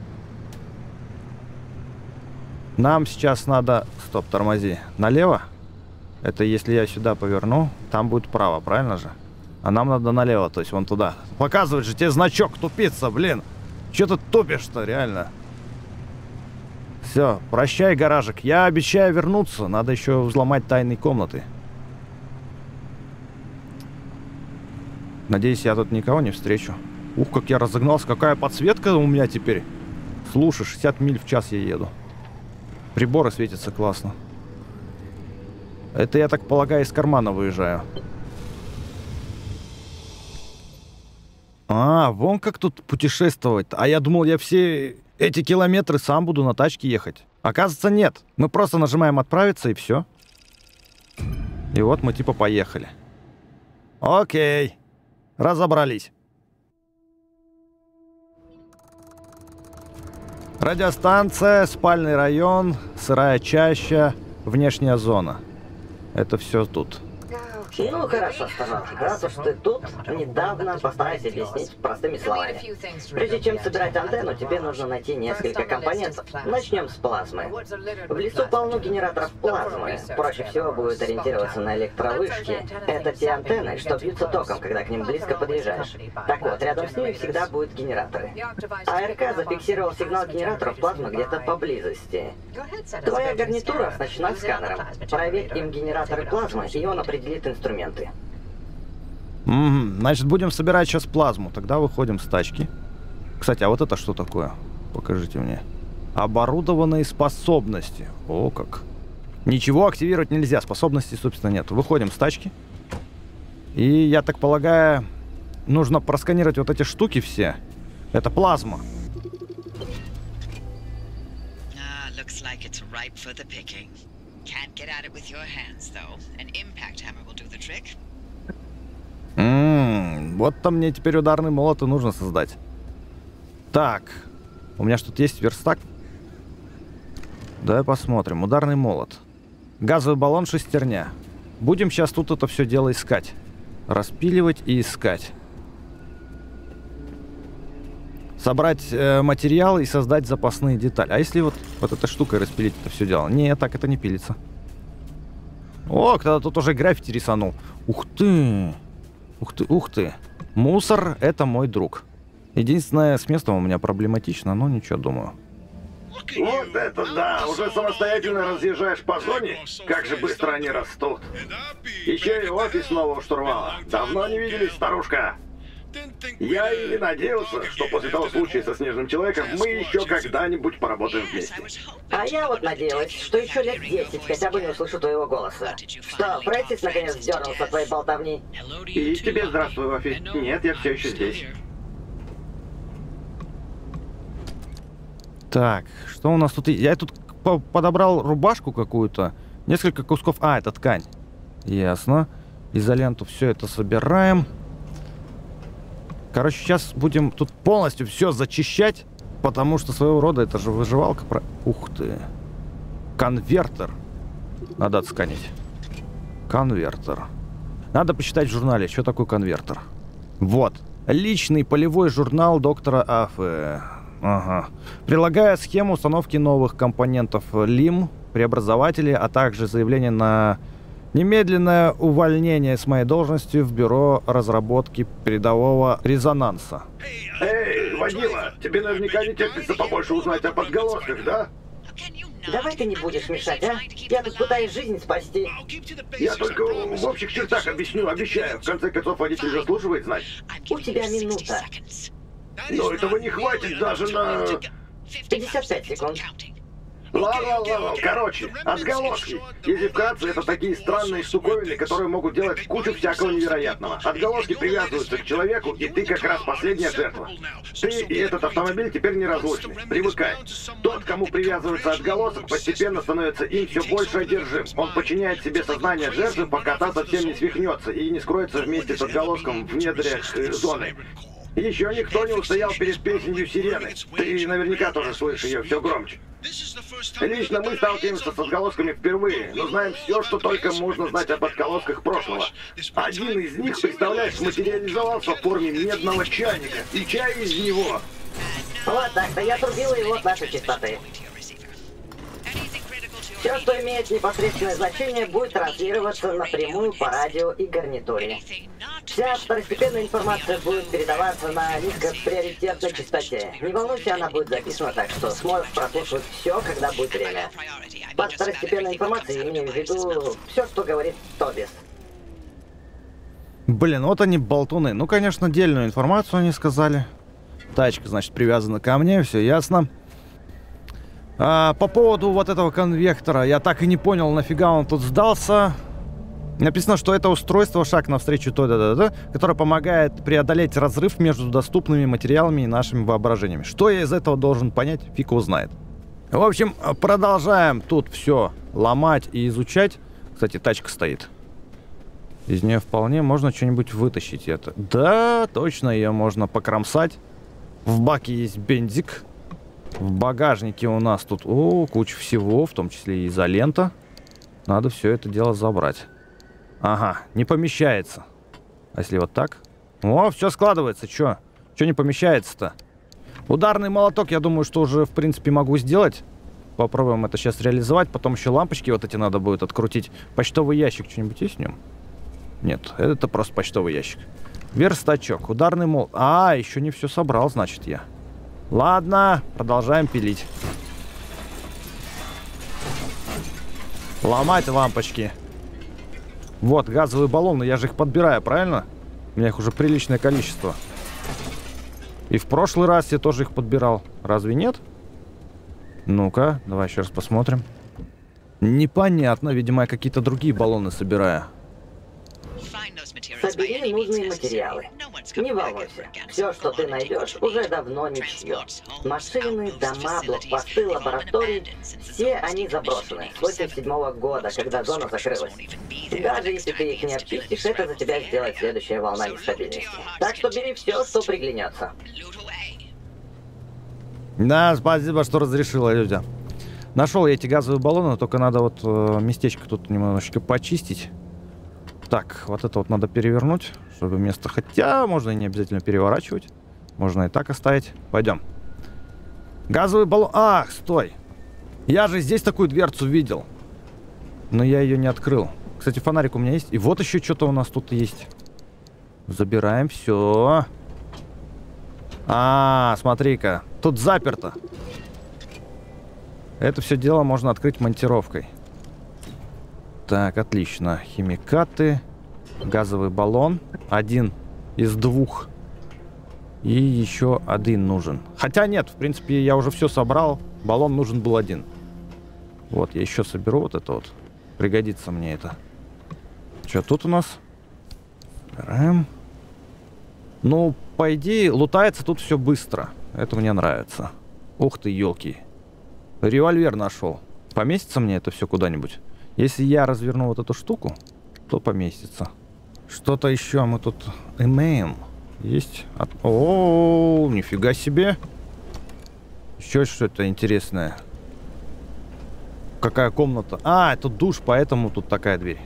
Нам сейчас надо... Стоп, тормози. Налево? Это если я сюда поверну, там будет право, правильно же? А нам надо налево, то есть вон туда. Показывает же тебе значок, тупица, блин. Че ты тупишь-то, реально? Все, прощай, гаражик. Я обещаю вернуться. Надо еще взломать тайные комнаты. Надеюсь, я тут никого не встречу. Ух, как я разогнался. Какая подсветка у меня теперь. Слушай, 60 миль в час я еду. Приборы светятся классно. Это, я так полагаю, из кармана выезжаю. А, вон как тут путешествовать. А я думал, я все эти километры сам буду на тачке ехать. Оказывается, нет. Мы просто нажимаем «Отправиться» и все. И вот мы типа поехали. Окей. Разобрались. Радиостанция, спальный район, сырая чаща, внешняя зона. Это все тут. Ну хорошо, сказал. Раз уж ты тут, недавно постарайся объяснить простыми словами. Прежде чем собирать антенну, тебе нужно найти несколько компонентов. Начнем с плазмы. В лесу полно генераторов плазмы. Проще всего будет ориентироваться на электровышки. Это те антенны, что бьются током, когда к ним близко подъезжаешь. Так вот, рядом с ними всегда будут генераторы. АРК зафиксировал сигнал генераторов плазмы где-то поблизости. Твоя гарнитура оснащена сканером. Проверь им генераторы плазмы, и он определит инструменты. Значит, будем собирать сейчас плазму. Тогда выходим с тачки. Кстати, а вот это что такое? Покажите мне. Оборудованные способности. О, как. Ничего активировать нельзя. Способностей, собственно, нет. Выходим с тачки. И, я так полагаю, нужно просканировать вот эти штуки все. Это плазма. Вот-то мне теперь ударный молот и нужно создать. Так, у меня что-то есть верстак? Давай посмотрим. Ударный молот. Газовый баллон, шестерня. Будем сейчас тут это все дело искать. Распиливать и искать. Собрать материал и создать запасные детали. А если вот этой штукой распилить это все дело? Не, так это не пилится. О, кто-то тут уже граффити рисанул. Ух ты! Ух ты, ух ты. Мусор — это мой друг. Единственное, с местом у меня проблематично, но ничего, думаю. Вот это да! Уже самостоятельно разъезжаешь по зоне? Как же быстро они растут. Еще и офис нового штурвала. Давно не виделись, старушка. Я и не надеялся, что после того случая со Снежным Человеком мы еще когда-нибудь поработаем вместе. А я вот надеялась, что еще лет 10 хотя бы не услышу твоего голоса. Что, Фрэнсис наконец сдернулся от твоей болтовни? И тебе здравствуй, Вафи. Нет, я все еще здесь. Так, что у нас тут? Я тут подобрал рубашку какую-то. Несколько кусков. А, это ткань. Ясно. Изоленту все это собираем. Короче, сейчас будем тут полностью все зачищать, потому что своего рода это же выживалка. Ух ты. Конвертер. Надо отсканить. Конвертер. Надо почитать в журнале, что такое конвертер. Вот. Личный полевой журнал доктора Афе. Ага. Прилагая схему установки новых компонентов ЛИМ, преобразователей, а также заявление на немедленное увольнение с моей должности в бюро разработки передового резонанса. Эй, водила, тебе наверняка не терпится побольше узнать о подголосках, да? Давай ты не будешь мешать, а? Я тут пытаюсь жизнь спасти. Я только в общих чертах объясню, обещаю. В конце концов, водитель заслуживает знать. У тебя минута. Но этого не хватит даже на... 55 секунд. Ладно. Короче, отголоски. Если вкратце, это такие странные штуковины, которые могут делать кучу всякого невероятного. Отголоски привязываются к человеку, и ты как раз последняя жертва. Ты и этот автомобиль теперь неразлучны. Привыкай. Тот, кому привязывается отголосок, постепенно становится им все больше одержим. Он подчиняет себе сознание жертвы, пока та совсем не свихнется и не скроется вместе с отголоском в недрах зоны. Еще никто не устоял перед песнью сирены. Ты наверняка тоже слышишь ее все громче. Лично мы сталкиваемся с отголосками впервые, но знаем все, что только можно знать об отголосках прошлого. Один из них, представляешь, материализовался в форме медного чайника, и чай из него. Вот так-то я трубила его от нашей частоты. Все, что имеет непосредственное значение, будет транслироваться напрямую по радио и гарнитуре. Вся второстепенная информация будет передаваться на низкоприоритетной частоте. Не волнуйся, она будет записана так, что сможешь прослушивать все, когда будет время. Под второстепенной информацией имею в виду все, что говорит Тобис. Блин, вот они болтуны. Ну, конечно, дельную информацию они сказали. Тачка, значит, привязана ко мне, все ясно. По поводу вот этого конвектора, я так и не понял, нафига он тут сдался. Написано, что это устройство шаг навстречу той, которое помогает преодолеть разрыв между доступными материалами и нашими воображениями. Что я из этого должен понять, фиг его знает. В общем, продолжаем тут все ломать и изучать. Кстати, тачка стоит. Из нее вполне можно что-нибудь вытащить. Это. Да, точно, ее можно покромсать. В баке есть бензик. В багажнике у нас тут куча всего, в том числе и изолента. Надо все это дело забрать. Ага, не помещается. А если вот так? О, все складывается, чё? Чё не помещается-то? Ударный молоток, я думаю, что уже, в принципе, могу сделать. Попробуем это сейчас реализовать. Потом еще лампочки вот эти надо будет открутить. Почтовый ящик, что-нибудь есть в нем? Нет, это просто почтовый ящик. Верстачок, ударный молот. А, еще не все собрал, значит, я. Ладно, продолжаем пилить. Ломать лампочки. Вот, газовые баллоны, я же их подбираю, правильно? У меня их уже приличное количество. И в прошлый раз я тоже их подбирал. Разве нет? Ну-ка, давай еще раз посмотрим. Непонятно, видимо, я какие-то другие баллоны собираю. Собери нужные материалы. Не волнуйся. Все, что ты найдешь, уже давно не чье. Машины, дома, блокпосты, лаборатории — все они заброшены с 87-го года, когда зона закрылась. Даже если ты их не обчистишь, это за тебя сделает следующая волна нестабильности. Так что бери все, что приглянется. Да, спасибо, что разрешила, люди. Нашел я эти газовые баллоны, только надо вот местечко тут немножечко почистить. Так, вот это вот надо перевернуть, чтобы место... Хотя можно и не обязательно переворачивать. Можно и так оставить. Пойдем. Газовый баллон... Ах, стой. Я же здесь такую дверцу видел. Но я ее не открыл. Кстати, фонарик у меня есть. И вот еще что-то у нас тут есть. Забираем все. Смотри-ка. Тут заперто. Это все дело можно открыть монтировкой. Так, отлично. Химикаты. Газовый баллон. Один из двух И еще один нужен. Хотя нет, в принципе, я уже все собрал. Баллон нужен был один. Вот, я еще соберу вот это вот. Пригодится мне это. Что тут у нас? Собираем. Ну, по идее, лутается тут все быстро. Это мне нравится. Ух ты, елки. Револьвер нашел. Поместится мне это все куда-нибудь? Если я разверну вот эту штуку, то поместится. Что-то еще мы тут имеем. Есть. О, нифига себе. Еще что-то интересное. Какая комната? А, это душ, поэтому тут такая дверь.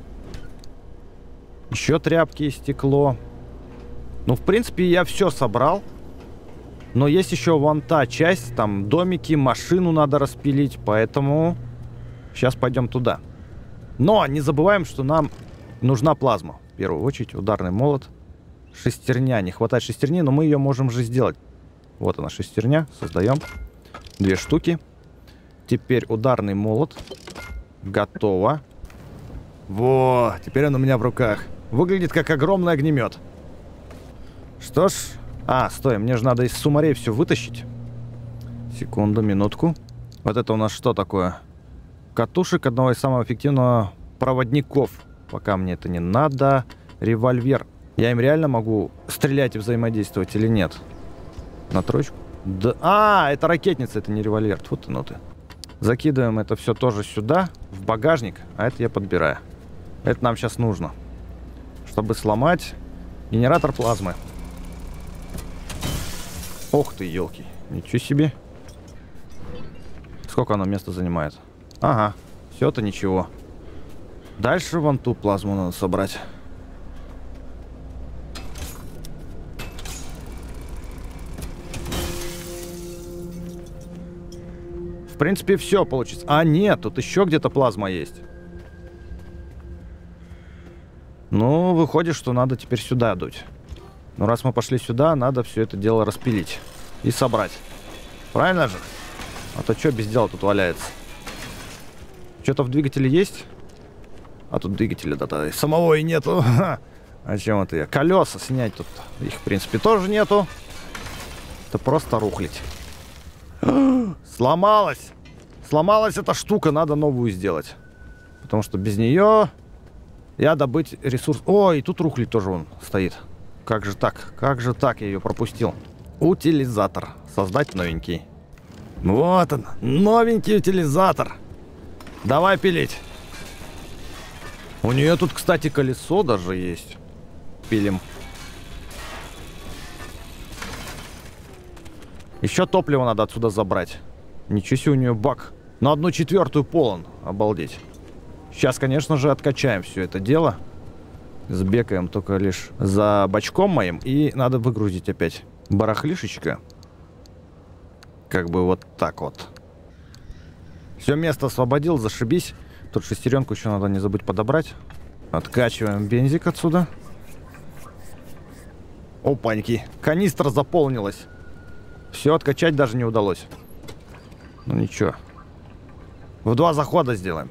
Еще тряпки, стекло. Ну, в принципе, я все собрал. Но есть еще вон та часть. Там домики, машину надо распилить. Поэтому сейчас пойдем туда. Но не забываем, что нам нужна плазма. В первую очередь ударный молот. Шестерня. Не хватает шестерни, но мы ее можем же сделать. Вот она, шестерня. Создаем. 2 штуки. Теперь ударный молот. Готово. Во, теперь он у меня в руках. Выглядит как огромный огнемет. Что ж. А, стой, мне же надо из сумарей все вытащить. Секунду, минутку. Вот это у нас что такое? Катушек одного из самых эффективных проводников. Пока мне это не надо. Револьвер. Я им реально могу стрелять и взаимодействовать или нет? На троечку? Да. А, это ракетница, это не револьвер. Тьфу ты, ну ты. Закидываем это все тоже сюда, в багажник. А это я подбираю. Это нам сейчас нужно. Чтобы сломать генератор плазмы. Ох ты, елки. Ничего себе. Сколько оно места занимает? Ага, все это ничего. Дальше вон ту плазму надо собрать. В принципе, все получится. А, нет, тут еще где-то плазма есть. Ну, выходит, что надо теперь сюда дуть. Но раз мы пошли сюда, надо все это дело распилить. И собрать. Правильно же? А то что без дела тут валяется? Что-то в двигателе есть? А тут двигателя да, самого и нету. А чем это я? Колеса снять тут. Их, в принципе, тоже нету. Это просто рухлить. Сломалась! Сломалась эта штука, надо новую сделать. Потому что без нее я добыть ресурс... Ой, тут рухлить тоже вон стоит. Как же так? Как же так? Я ее пропустил. Утилизатор. Создать новенький. Вот он. Новенький утилизатор. Давай пилить. У нее тут, кстати, колесо даже есть. Пилим. Еще топливо надо отсюда забрать. Ничего себе, у нее бак на 1/4 полон. Обалдеть. Сейчас, конечно же, откачаем все это дело. Сбегаем только лишь за бачком моим. И надо выгрузить опять барахлишечко. Как бы вот так вот. Все, место освободил, зашибись. Тут шестеренку еще надо не забыть подобрать. Откачиваем бензик отсюда. Опаньки. Канистра заполнилась. Все, откачать даже не удалось. Ну ничего. В 2 захода сделаем.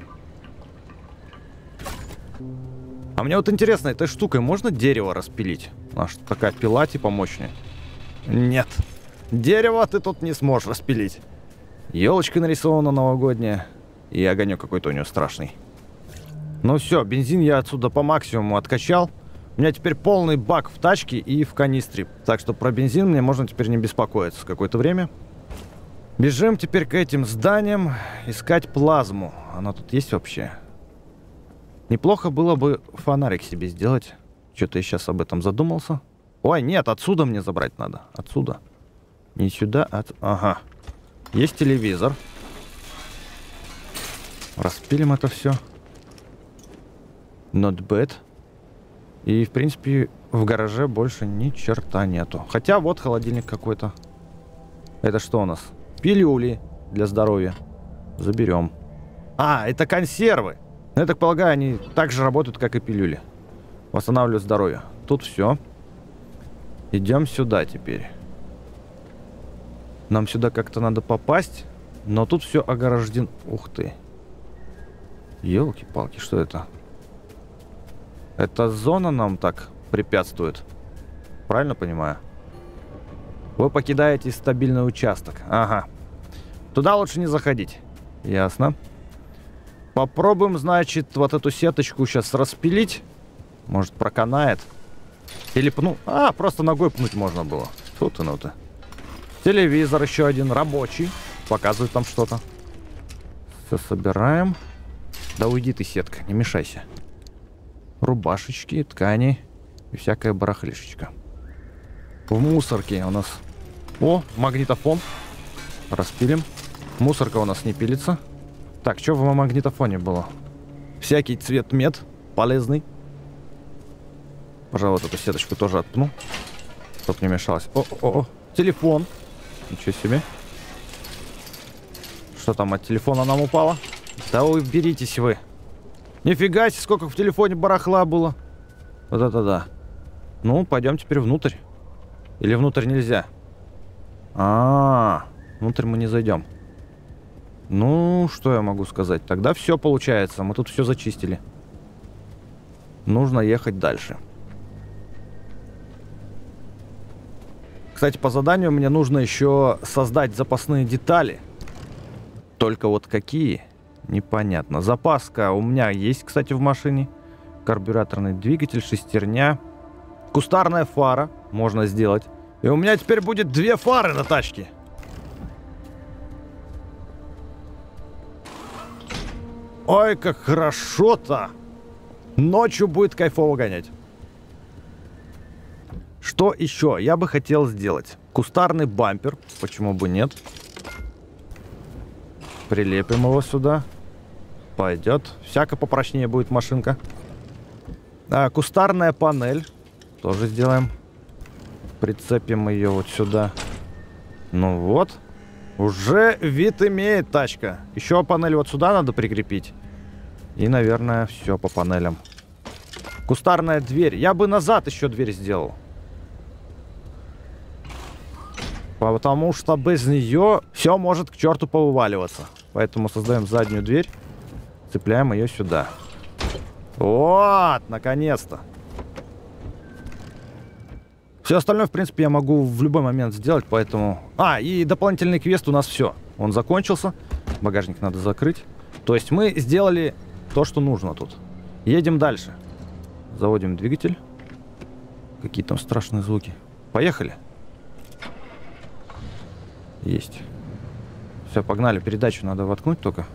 А мне вот интересно, этой штукой можно дерево распилить? Аж такая пила типа мощная. Нет. Дерево ты тут не сможешь распилить. Елочка нарисована новогодняя. И огонек какой-то у нее страшный. Ну все, бензин я отсюда по максимуму откачал. У меня теперь полный бак в тачке и в канистре. Так что про бензин мне можно теперь не беспокоиться какое-то время. Бежим теперь к этим зданиям искать плазму. Она тут есть вообще? Неплохо было бы фонарик себе сделать. Что-то я сейчас об этом задумался. Ой, нет, отсюда мне забрать надо. Отсюда. Не сюда, а... Ага. Есть телевизор. Распилим это все. Not bad. И, в принципе, в гараже больше ни черта нету. Хотя вот холодильник какой-то. Это что у нас? Пилюли для здоровья. Заберем. А, это консервы. Я так полагаю, они так же работают, как и пилюли. Восстанавливают здоровье. Тут все. Идем сюда теперь. Нам сюда как-то надо попасть. Но тут все ограждено. Ух ты. Елки-палки, что это? Эта зона нам так препятствует. Правильно понимаю? Вы покидаете стабильный участок. Ага. Туда лучше не заходить. Ясно. Попробуем, значит, вот эту сеточку сейчас распилить. Может, проканает. Или пну... А, просто ногой пнуть можно было. Фу ты, ну ты. Телевизор еще один, рабочий. Показывает там что-то. Все собираем. Да уйди ты, сетка, не мешайся. Рубашечки, ткани и всякая барахлишечка. В мусорке у нас... О, магнитофон. Распилим. Мусорка у нас не пилится. Так, что в магнитофоне было? Всякий цвет мед. Полезный. Пожалуй, вот эту сеточку тоже отпну. Чтоб не мешалось. О. Телефон. Ничего себе. Что там от телефона нам упало? Да уберитесь вы. Нифига себе, сколько в телефоне барахла было. Вот это да. Ну, пойдем теперь внутрь. Или внутрь нельзя? Внутрь мы не зайдем. Ну, что я могу сказать? Тогда все получается. Мы тут все зачистили. Нужно ехать дальше. Кстати, по заданию мне нужно еще создать запасные детали. Только вот какие? Непонятно. Запаска у меня есть, кстати, в машине. Карбюраторный двигатель, шестерня. Кустарная фара можно сделать. И у меня теперь будет 2 фары на тачке. Ой, как хорошо-то! Ночью будет кайфово гонять. Что еще я бы хотел сделать? Кустарный бампер. Почему бы нет? Прилепим его сюда. Пойдет. Всяко попрочнее будет машинка. Кустарная панель. Тоже сделаем. Прицепим ее вот сюда. Ну вот. Уже вид имеет тачка. Еще панель вот сюда надо прикрепить. И, наверное, все по панелям. Кустарная дверь. Я бы назад еще дверь сделал. Потому что без нее все может к черту повываливаться. Поэтому создаем заднюю дверь. Цепляем ее сюда. Вот, наконец-то. Все остальное, в принципе, я могу в любой момент сделать, поэтому... И дополнительный квест у нас все. Он закончился. Багажник надо закрыть. То есть мы сделали то, что нужно тут. Едем дальше. Заводим двигатель. Какие там страшные звуки. Поехали. Есть. Все, погнали. Передачу надо воткнуть только.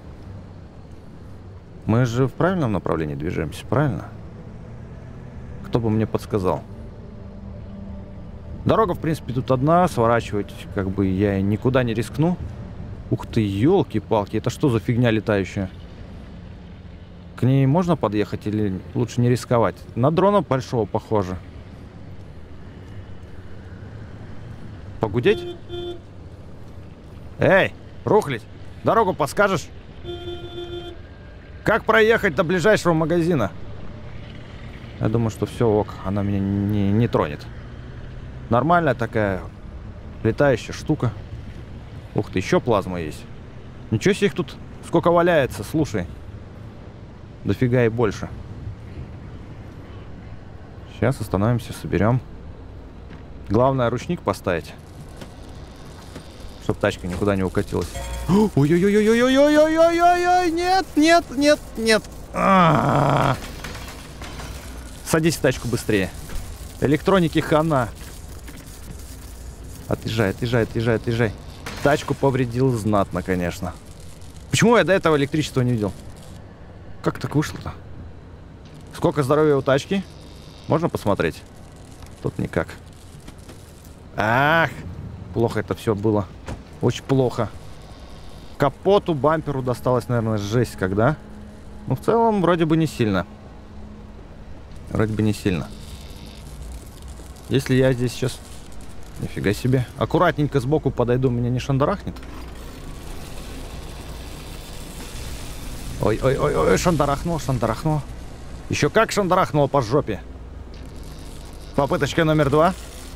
Мы же в правильном направлении движемся, правильно? Кто бы мне подсказал? Дорога, в принципе, тут одна. Сворачивать, как бы, я никуда не рискну. Ух ты, елки-палки. Это что за фигня летающая? К ней можно подъехать или лучше не рисковать? На дрона большого похоже. Погудеть? Эй, рухлить! Дорогу подскажешь? Как проехать до ближайшего магазина? Я думаю, что все ок. Она меня не тронет. Нормальная такая летающая штука. Ух ты, еще плазма есть. Ничего себе их тут сколько валяется, слушай. Дофига и больше. Сейчас остановимся, соберем. Главное ручник поставить. Чтоб тачка никуда не укатилась. Ой-ой-ой-ой-ой-ой-ой-ой-ой! Нет, нет, нет, нет. Садись в тачку быстрее. Электроники хана. Отъезжай, отъезжай, отъезжай, отъезжай. Тачку повредил знатно, конечно. Почему я до этого электричества не видел? Как так вышло-то? Сколько здоровья у тачки? Можно посмотреть? Тут никак. Ах! Плохо это все было. Очень плохо. Капоту, бамперу досталось, наверное, жесть когда. Ну, в целом, вроде бы не сильно. Вроде бы не сильно. Если я здесь сейчас... Нифига себе. Аккуратненько сбоку подойду, меня не шандарахнет. Ой-ой-ой-ой, шандарахнул, шандарахнул. Еще как шандарахнуло по жопе. Попыточка номер 2.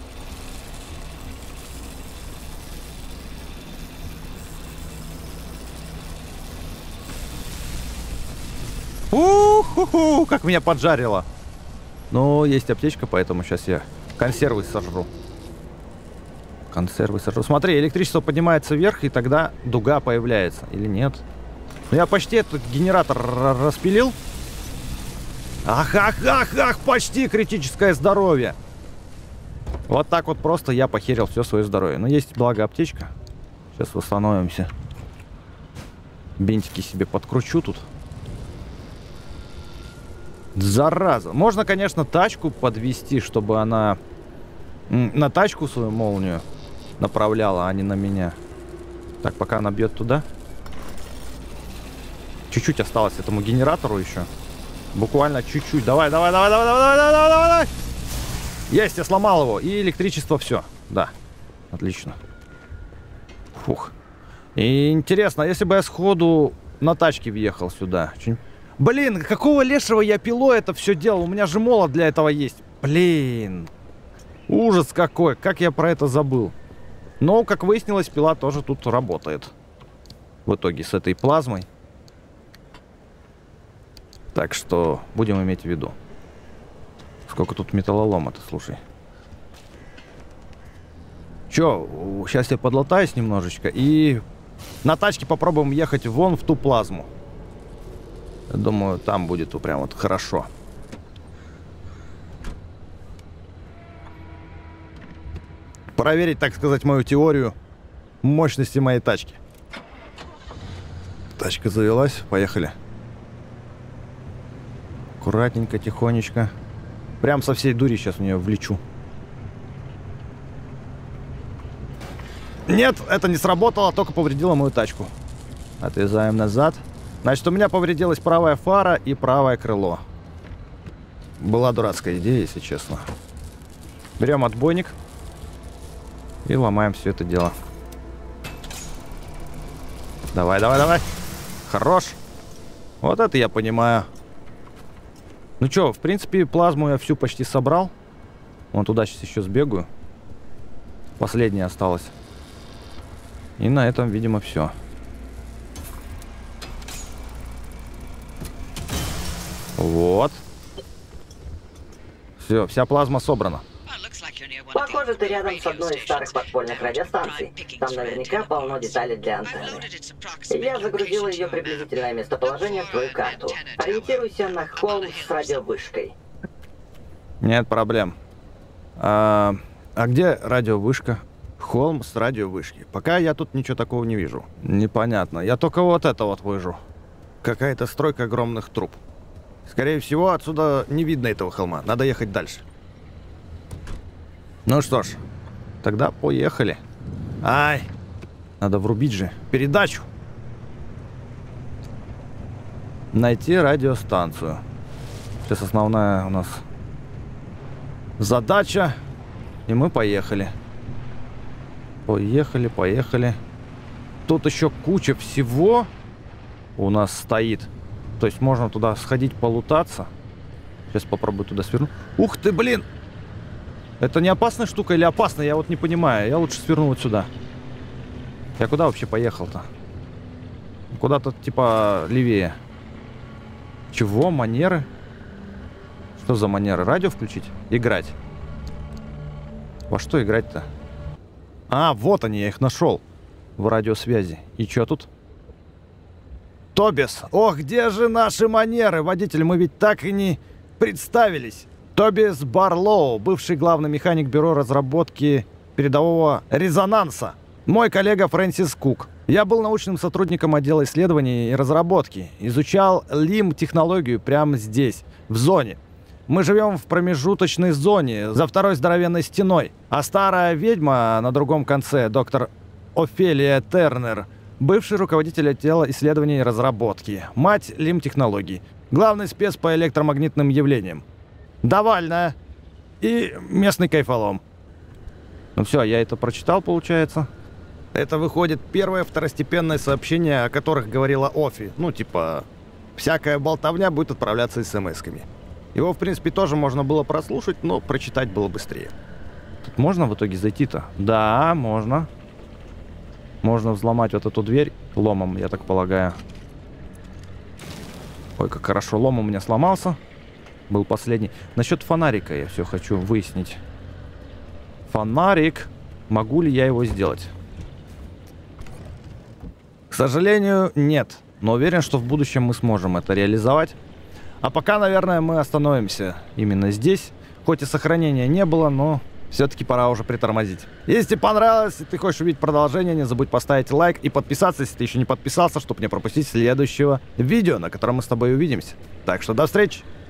У-ху-ху, как меня поджарило. Ну, есть аптечка, поэтому сейчас я консервы сожру. Консервы сожру. Смотри, электричество поднимается вверх, и тогда дуга появляется. Или нет? Ну, я почти этот генератор распилил. Ах, почти критическое здоровье. Вот так вот просто я похерил все свое здоровье. Но есть, благо, аптечка. Сейчас восстановимся. Бинтики себе подкручу тут. Зараза. Можно, конечно, тачку подвести, чтобы она на тачку свою молнию направляла, а не на меня. Так, пока она бьет туда. Чуть-чуть осталось этому генератору еще. Буквально чуть-чуть. Давай. Есть, я сломал его. И электричество все. Да. Отлично. Фух. И интересно, если бы я сходу на тачке въехал сюда. Блин, какого лешего я пилой это все делал? У меня же молот для этого есть. Блин. Ужас какой. Как я про это забыл. Но, как выяснилось, пила тоже тут работает. В итоге с этой плазмой. Так что будем иметь в виду. Сколько тут металлолома-то, слушай. Чё, сейчас я подлатаюсь немножечко. И на тачке попробуем ехать вон в ту плазму. Думаю, там будет прям вот хорошо. Проверить, так сказать, мою теорию мощности моей тачки. Тачка завелась, поехали. Аккуратненько, тихонечко. Прям со всей дури сейчас в нее влечу. Нет, это не сработало, только повредило мою тачку. Отрезаем назад. Значит, у меня повредилась правая фара и правое крыло. Была дурацкая идея, если честно. Берем отбойник и ломаем все это дело. Давай. Хорош. Вот это я понимаю. Ну что, в принципе, плазму я всю почти собрал. Вон туда сейчас еще сбегаю. Последняя осталась. И на этом, видимо, все. Вот. Все, вся плазма собрана. Похоже, ты рядом с одной из старых подпольных радиостанций. Там наверняка полно деталей для антенны. Я загрузила ее приблизительное местоположение в твою карту. Ориентируйся на холм с радиовышкой. Нет проблем. А где радиовышка? Холм с радиовышки. Пока я тут ничего такого не вижу. Непонятно. Я только вот это вот вижу. Какая-то стройка огромных труб. Скорее всего, отсюда не видно этого холма. Надо ехать дальше. Ну что ж, тогда поехали. Ай, надо врубить же передачу. Найти радиостанцию. Сейчас основная у нас задача. И мы поехали. Поехали. Тут еще куча всего у нас стоит. То есть можно туда сходить полутаться. Сейчас попробую туда свернуть. Ух ты, блин! Это не опасная штука или опасная? Я вот не понимаю. Я лучше сверну вот сюда. Я куда вообще поехал-то? Куда-то типа левее. Чего? Манеры? Что за манеры? Радио включить? Играть. Во что играть-то? А, вот они, я их нашел. В радиосвязи. И что тут? Тобис. Ох, где же наши манеры? Водитель, мы ведь так и не представились. Тобис Барлоу, бывший главный механик бюро разработки передового резонанса. Мой коллега Фрэнсис Кук. Я был научным сотрудником отдела исследований и разработки. Изучал ЛИМ-технологию прямо здесь, в зоне. Мы живем в промежуточной зоне, за второй здоровенной стеной. А старая ведьма на другом конце, доктор Офелия Тернер, бывший руководитель отдела исследований и разработки. Мать ЛИМ-технологий. Главный спец по электромагнитным явлениям. Довольно. И местный кайфолом. Ну все, я это прочитал, получается. Это выходит первое второстепенное сообщение, о которых говорила Офи. Ну, типа, всякая болтовня будет отправляться смс-ками. Его, в принципе, тоже можно было прослушать, но прочитать было быстрее. Тут можно в итоге зайти-то? Да, можно. Можно взломать вот эту дверь ломом, я так полагаю. Ой, как хорошо, лом у меня сломался. Был последний. Насчет фонарика я все хочу выяснить. Фонарик. Могу ли я его сделать? К сожалению, нет. Но уверен, что в будущем мы сможем это реализовать. А пока, наверное, мы остановимся именно здесь. Хоть и сохранения не было, но все-таки пора уже притормозить. Если тебе понравилось, и ты хочешь увидеть продолжение, не забудь поставить лайк и подписаться, если ты еще не подписался, чтобы не пропустить следующего видео, на котором мы с тобой увидимся. Так что до встречи!